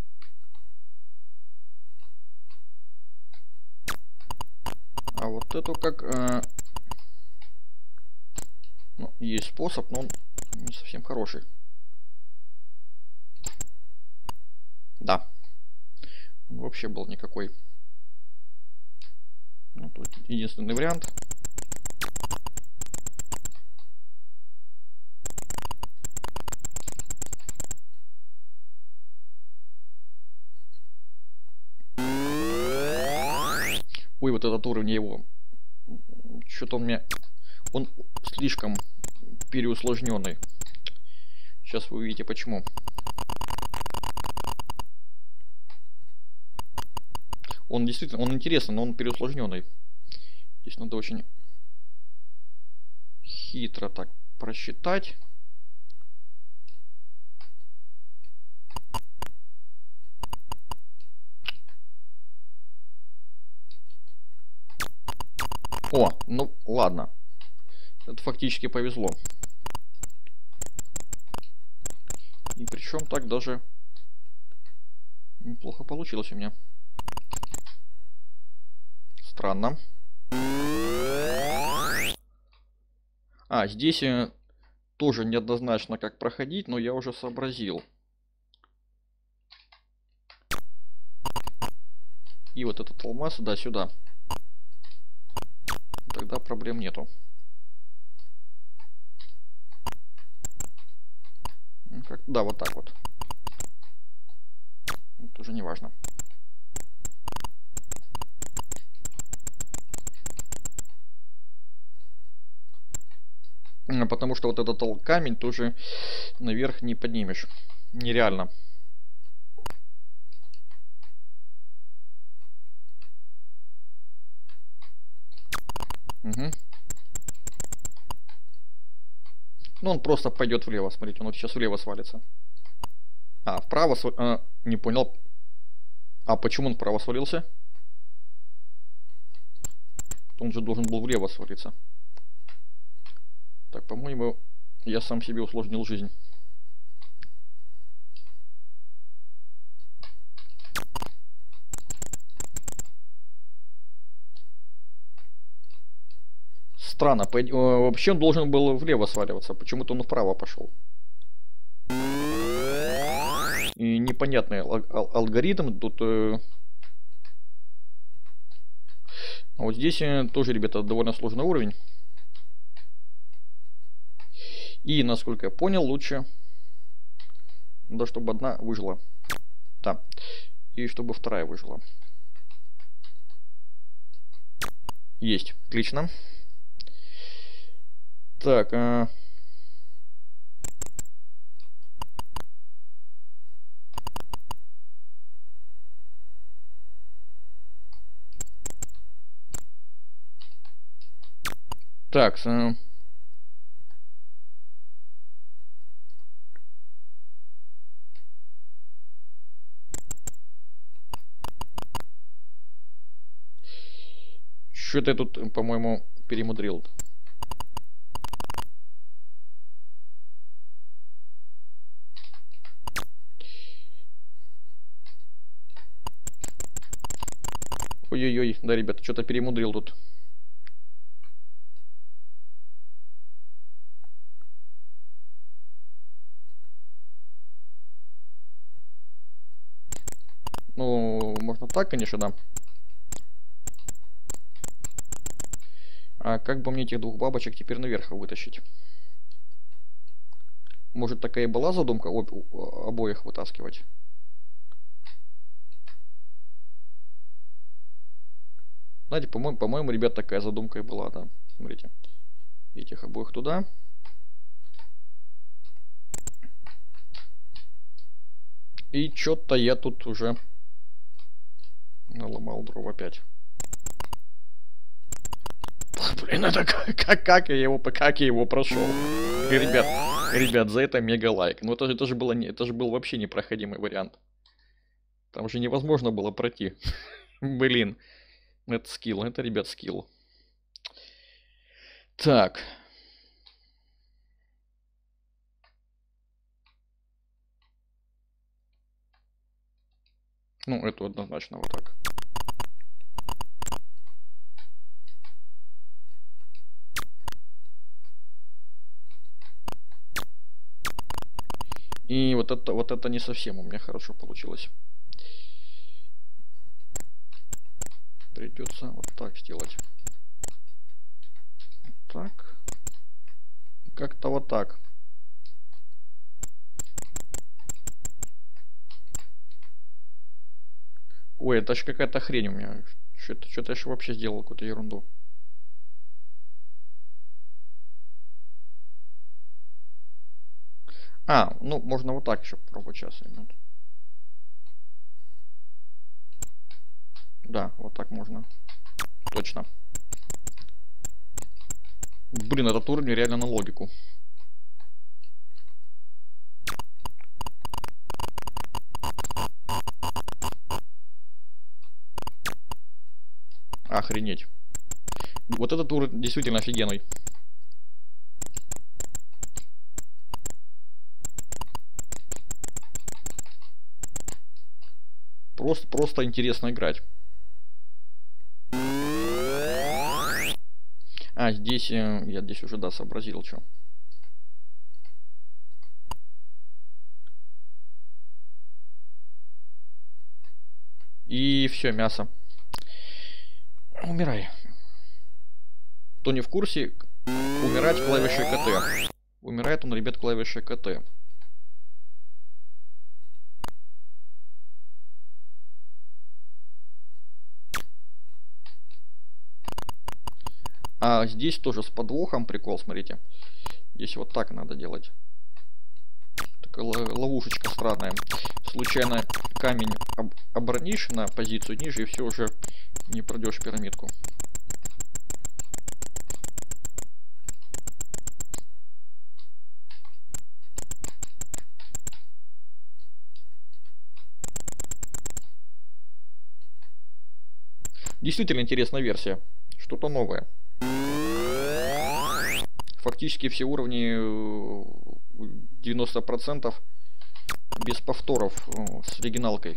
А вот эту как... ну, есть способ, но он не совсем хороший. Да. Он вообще был никакой. Ну, тут единственный вариант. Ой, вот этот уровень его. Что-то он мне... Он слишком переусложненный. Сейчас вы увидите почему. Он действительно, он интересный, но он переусложненный. Здесь надо очень хитро так просчитать. О, ну ладно. Это фактически повезло. И причем так даже неплохо получилось у меня. Странно. А, здесь тоже неоднозначно как проходить, но я уже сообразил. И вот этот алмаз, да, сюда. Тогда проблем нету. Как, да, вот так вот. Это уже не важно. Потому что вот этот камень тоже наверх не поднимешь. Нереально. Угу. Ну, он просто пойдет влево. Смотрите, он вот сейчас влево свалится. А, вправо не понял. А почему он вправо свалился? Он же должен был влево свалиться. Так, по-моему, я сам себе усложнил жизнь. Странно. Вообще он должен был влево сваливаться. Почему-то он вправо пошел. И непонятный алгоритм. Тут... А вот здесь тоже, ребята, довольно сложный уровень. И, насколько я понял, лучше... Да, чтобы одна выжила. Да. И чтобы вторая выжила. Есть. Отлично. Так. Так. Что-то я тут, по-моему, перемудрил. Ой-ой-ой, да, ребята, что-то перемудрил тут. Ну, можно так, конечно, да. А как бы мне этих двух бабочек теперь наверх вытащить? Может, такая и была задумка обоих вытаскивать? Знаете, по-моему, ребят, такая задумка и была, да. Смотрите. Этих обоих туда. И что-то я тут уже наломал дров опять. Блин, это как я его прошел? Ребят, за это мега лайк. Ну это же был вообще непроходимый вариант. Там же невозможно было пройти. Блин. Это скилл, это, ребят, скилл. Так. Ну, это однозначно вот так. И вот это не совсем у меня хорошо получилось. Придется вот так сделать. Вот так. Как-то вот так. Ой, это же какая-то хрень у меня. Что-то я же вообще сделал какую-то ерунду. А, ну можно вот так еще попробовать сейчас, ребят. Да, вот так можно. Точно. Блин, этот уровень реально на логику. Охренеть. Вот этот уровень действительно офигенный. Просто интересно играть. А, здесь я здесь уже, да, сообразил, что. И все, мясо. Умирай. Кто не в курсе, умирать клавишей КТ. Умирает он, ребят, клавишей КТ. А здесь тоже с подвохом прикол, смотрите. Здесь вот так надо делать. Такая ловушечка странная. Случайно камень обронишь на позицию ниже, и все, уже не пройдешь пирамидку. Действительно интересная версия. Что-то новое. Фактически все уровни 90% без повторов с оригиналкой.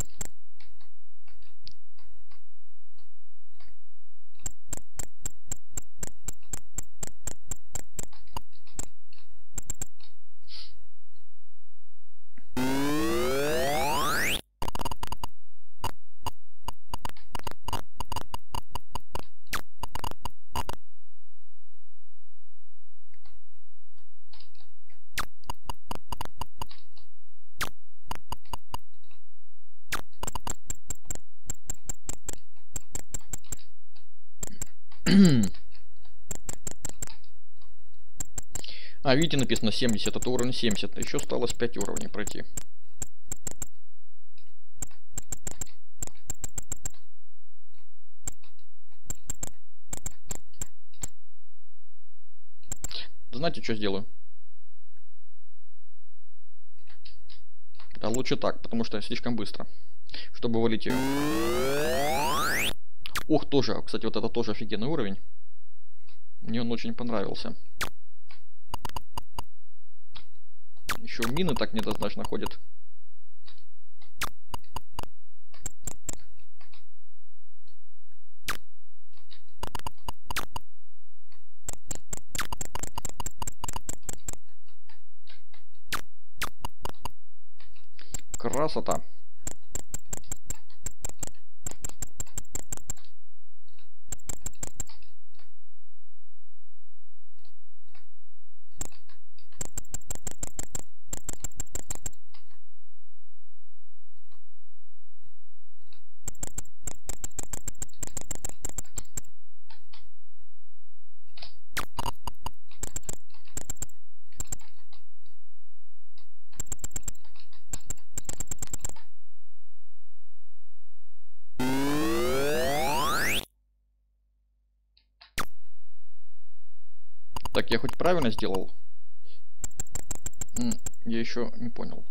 А, видите, написано 70, это уровень 70. Еще осталось 5 уровней пройти. Знаете, что сделаю? Да, лучше так, потому что слишком быстро. Чтобы валить ее. Ох, тоже, кстати, вот это тоже офигенный уровень. Мне он очень понравился. Еще мины так неоднозначно ходят. Красота. Так, я хоть правильно сделал? Я еще не понял.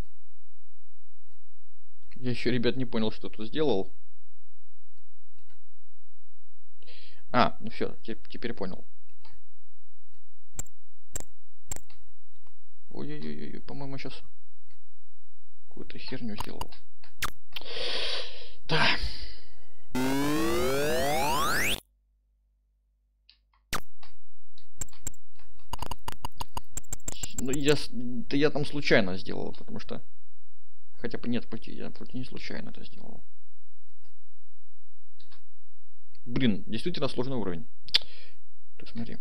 Я еще, ребят, не понял, что тут сделал. А, ну все, теперь понял. Ой-ой-ой, по-моему, сейчас какую-то херню сделал. Да. Ну, я там случайно сделал, потому что... Хотя бы нет, я вроде не случайно это сделал. Блин, действительно сложный уровень. Ты смотри.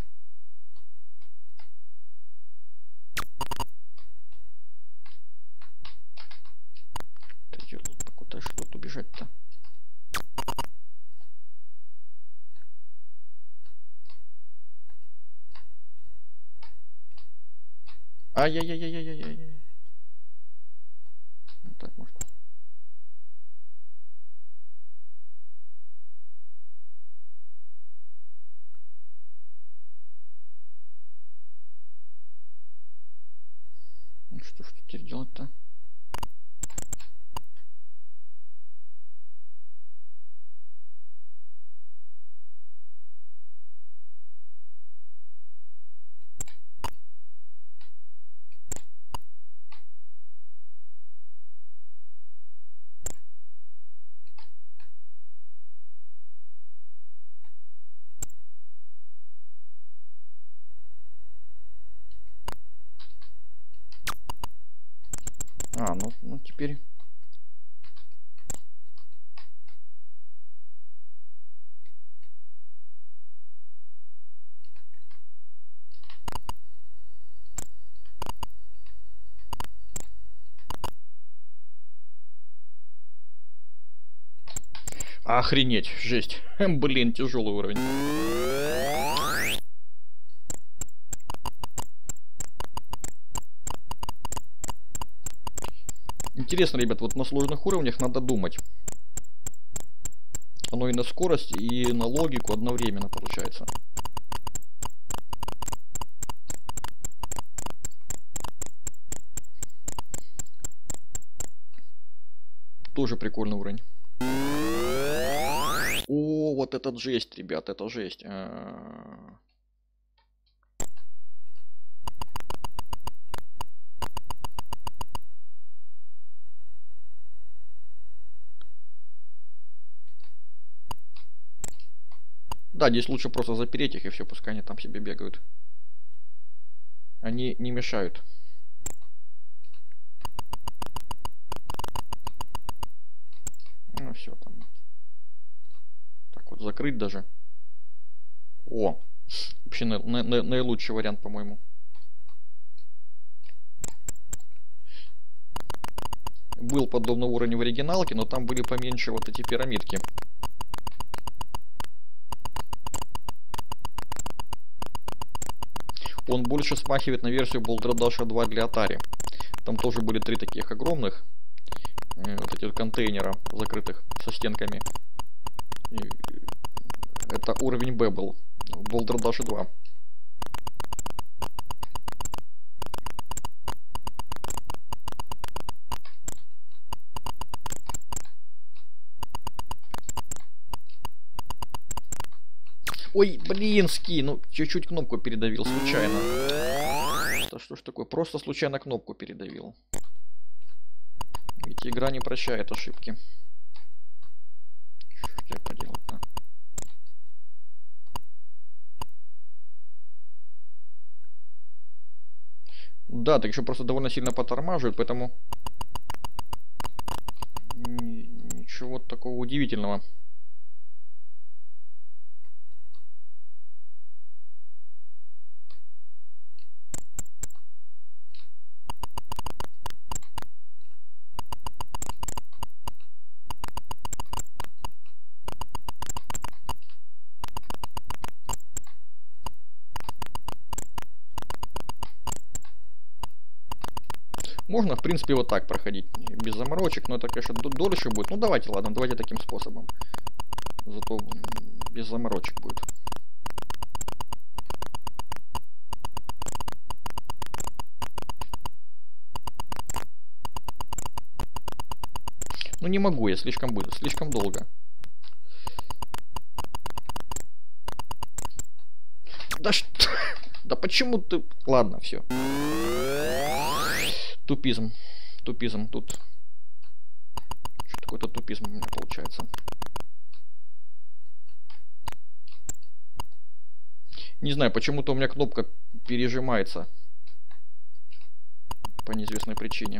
Куда ж тут убежать-то? Ай-яй-яй-яй-яй-яй-яй. Вот так может. Ну что ж теперь делать-то? А, ну теперь... Охренеть, жесть. Блин, тяжелый уровень. Интересно, ребят, вот на сложных уровнях надо думать. Оно и на скорость, и на логику одновременно получается. Тоже прикольный уровень. О, вот этот жесть, ребят, это жесть. Да, здесь лучше просто запереть их и все, пускай они там себе бегают. Они не мешают. Ну все там. Так вот, закрыть даже. О, вообще наилучший вариант, по-моему. Был подобный уровень в оригиналке, но там были поменьше вот эти пирамидки. Он больше смахивает на версию Baldradash 2 для Atari. Там тоже были 3 таких огромных вот эти вот контейнера, закрытых со стенками. И это уровень B был. Baldradash 2. Ой, блинский, ну чуть-чуть кнопку передавил случайно. Да что ж такое, просто случайно кнопку передавил. Ведь игра не прощает ошибки. Что я поделать-то? Да, так еще просто довольно сильно потормаживает, поэтому ничего такого удивительного. Можно, в принципе, вот так проходить, без заморочек, но это, конечно, дольше будет. Ну, давайте, ладно, давайте таким способом. Зато без заморочек будет. Ну, не могу я, слишком долго. Да что? Да почему ты... Ладно, все. Тупизм. Тупизм тут. Какой-то тупизм у меня получается. Не знаю, почему-то у меня кнопка пережимается. По неизвестной причине.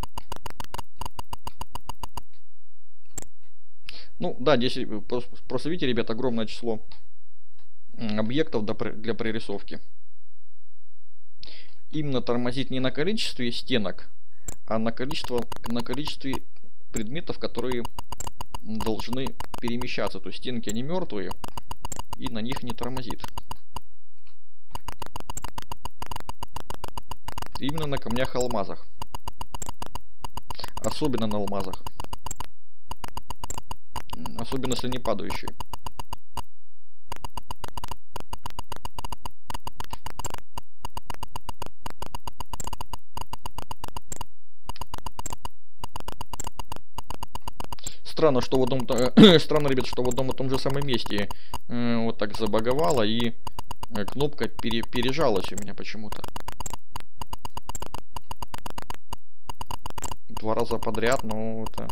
Ну, да, здесь просто видите, ребят, огромное число объектов для прорисовки. Именно тормозить не на количестве стенок, а на количестве предметов, которые должны перемещаться. То есть стенки, они мертвые, и на них не тормозит. Именно на камнях-алмазах. Особенно на алмазах. Особенно если не падающие. Странно, что в одном... Странно, ребят, что в одном и том же самом месте вот так забаговало, и кнопка пережалась у меня почему-то. 2 раза подряд, но это...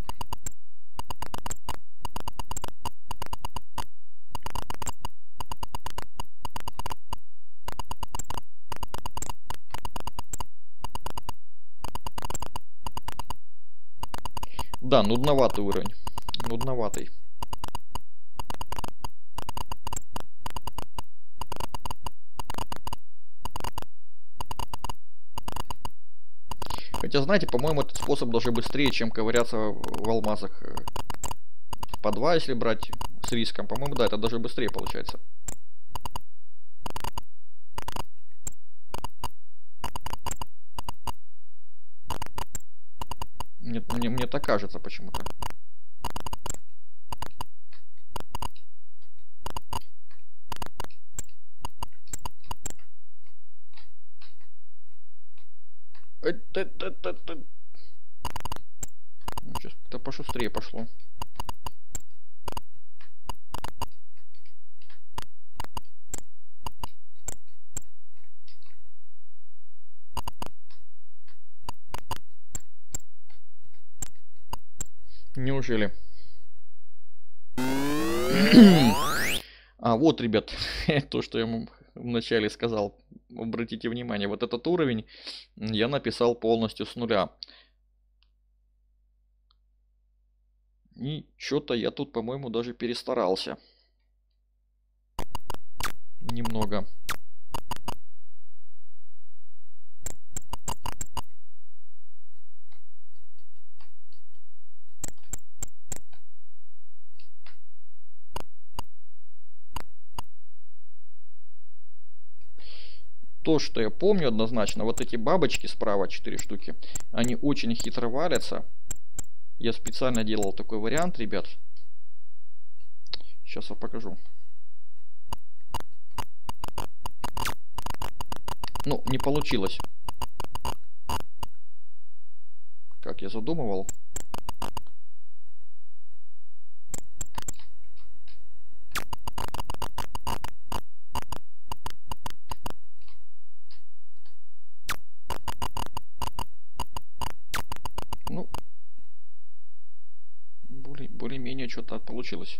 Да, нудноватый уровень. Нудноватый. Хотя, знаете, по-моему, этот способ даже быстрее, чем ковыряться в алмазах. По 2, если брать с риском. По-моему, да, это даже быстрее получается. Мне так кажется почему-то. Сейчас это пошустрее пошло. Неужели? А вот, ребят, то, что я вам вначале сказал. Обратите внимание, вот этот уровень я написал полностью с нуля. И что-то я тут, по-моему, даже перестарался. Немного. То, что я помню однозначно, вот эти бабочки справа, 4 штуки, они очень хитро валятся. Я специально делал такой вариант, ребят. Сейчас я покажу. Ну, не получилось. Как я задумывал. что-то получилось.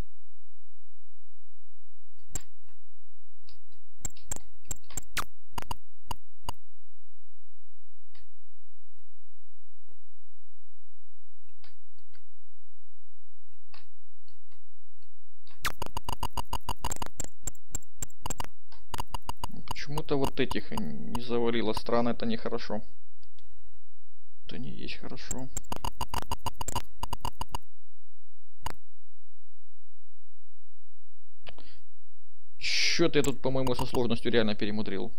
Почему-то вот этих не завалило. Странно, это нехорошо. Это не есть хорошо. Чё-то я тут, по-моему, со сложностью реально перемудрил.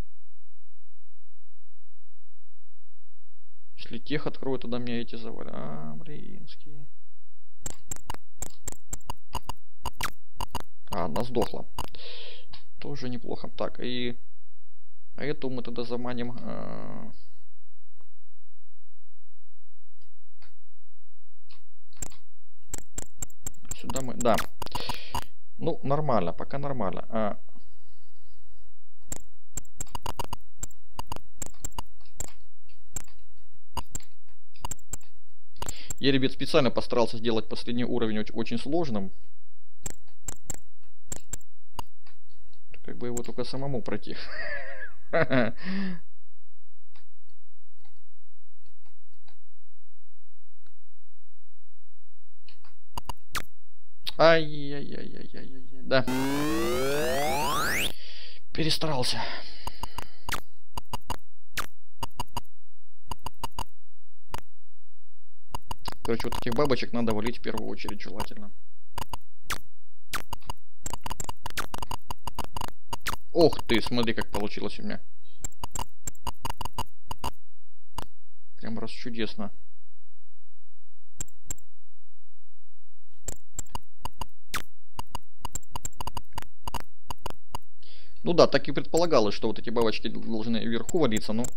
Если тех открою, тогда мне эти завалят. А, блинские. А, она сдохла. Тоже неплохо. Так, и... А эту мы тогда заманим... Сюда мы... Да. Ну, нормально, пока нормально. Я, ребят, специально постарался сделать последний уровень очень сложным. Как бы его только самому пройти. Ай-яй-яй-яй-яй-яй. Да. Перестарался. Короче, вот этих бабочек надо валить в первую очередь желательно. Ох ты, смотри, как получилось у меня. Прям раз чудесно. Ну да, так и предполагалось, что вот эти бабочки должны вверху валиться, но...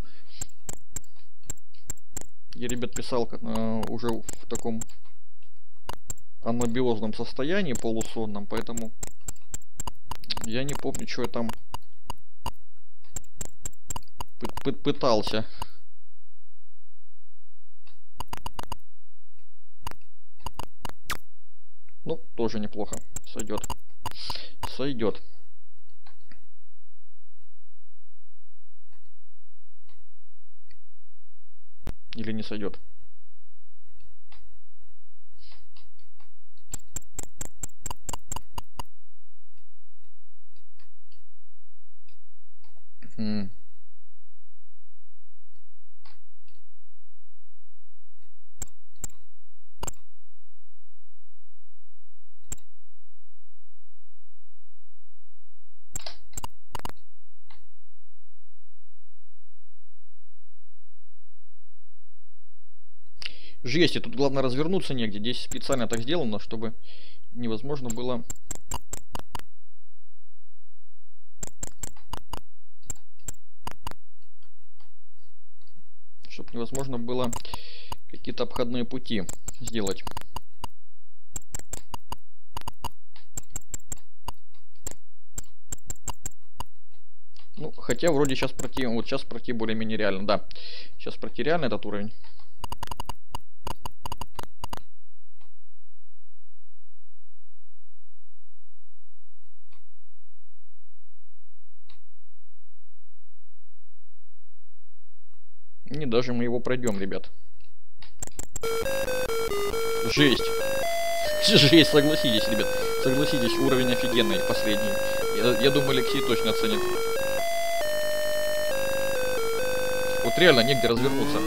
Я, ребят, писал уже в таком анабиозном состоянии, полусонном, поэтому я не помню, что я там пытался. Ну, тоже неплохо. Сойдет. Сойдет. Или не сойдет. Жесть, и тут главное развернуться негде. Здесь специально так сделано, чтобы невозможно было... Чтобы невозможно было какие-то обходные пути сделать. Ну, хотя вроде сейчас пройти... Вот сейчас пройти более-менее реально, да. Сейчас пройти реально этот уровень. Не даже мы его пройдем, ребят. Жесть. Жесть, согласитесь, ребят. Согласитесь, уровень офигенный, последний. Я думаю, Алексей точно оценит. Вот реально негде развернуться.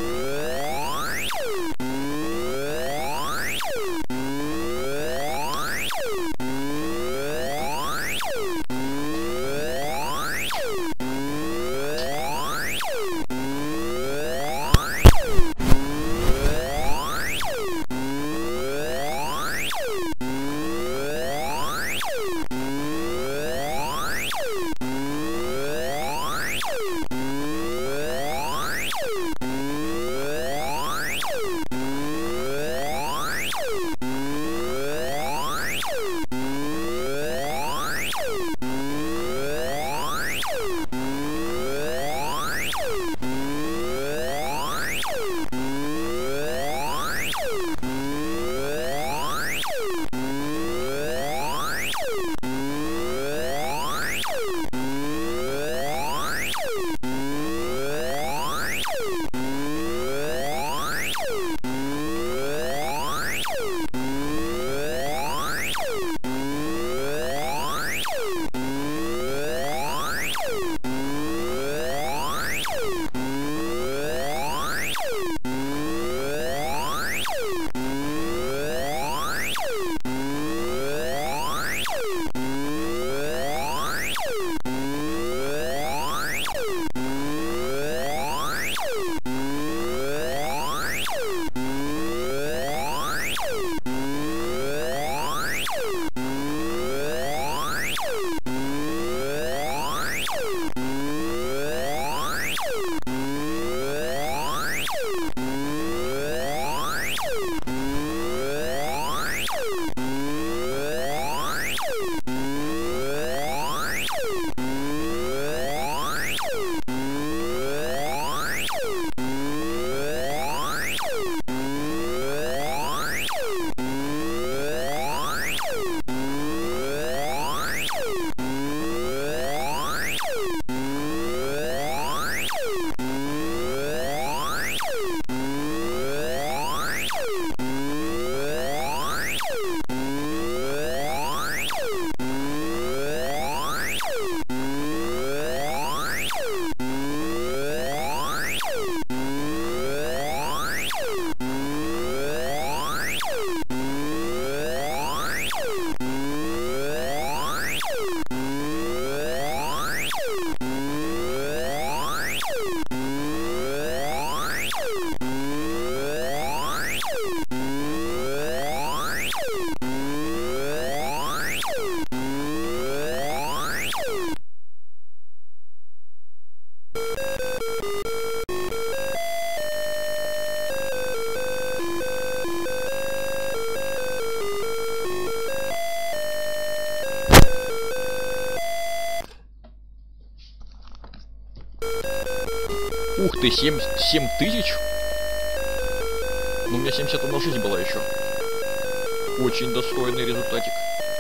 Ух ты, 7 тысяч? Ну, у меня 71 жизнь была еще. Очень достойный результатик.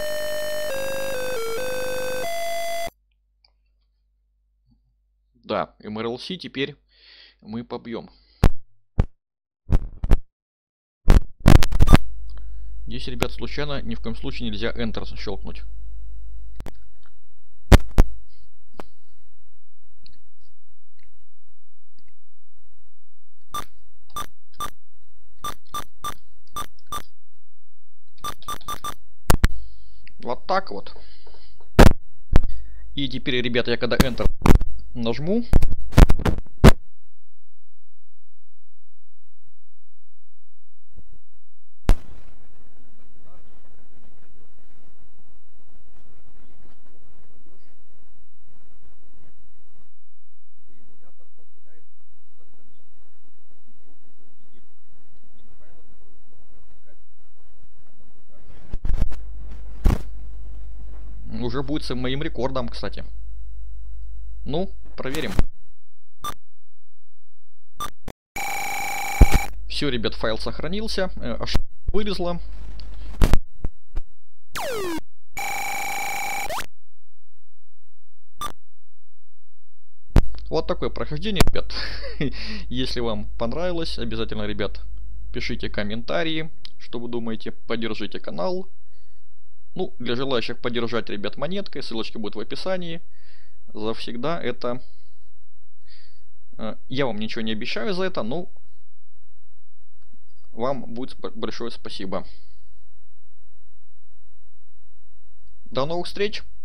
Да, MRLC теперь мы побьем. Здесь, ребят, случайно ни в коем случае нельзя Enter щелкнуть. Вот так вот. И теперь, ребята, я когда Enter нажму, уже будет с моим рекордом, кстати. Ну, проверим. Все, ребят, файл сохранился. Ошибка вылезла. Вот такое прохождение, ребят. Если вам понравилось, обязательно, ребят, пишите комментарии, что вы думаете, поддержите канал. Ну, для желающих поддержать, ребят, монеткой, ссылочки будут в описании. Завсегда это... Я вам ничего не обещаю за это, но вам будет большое спасибо. До новых встреч!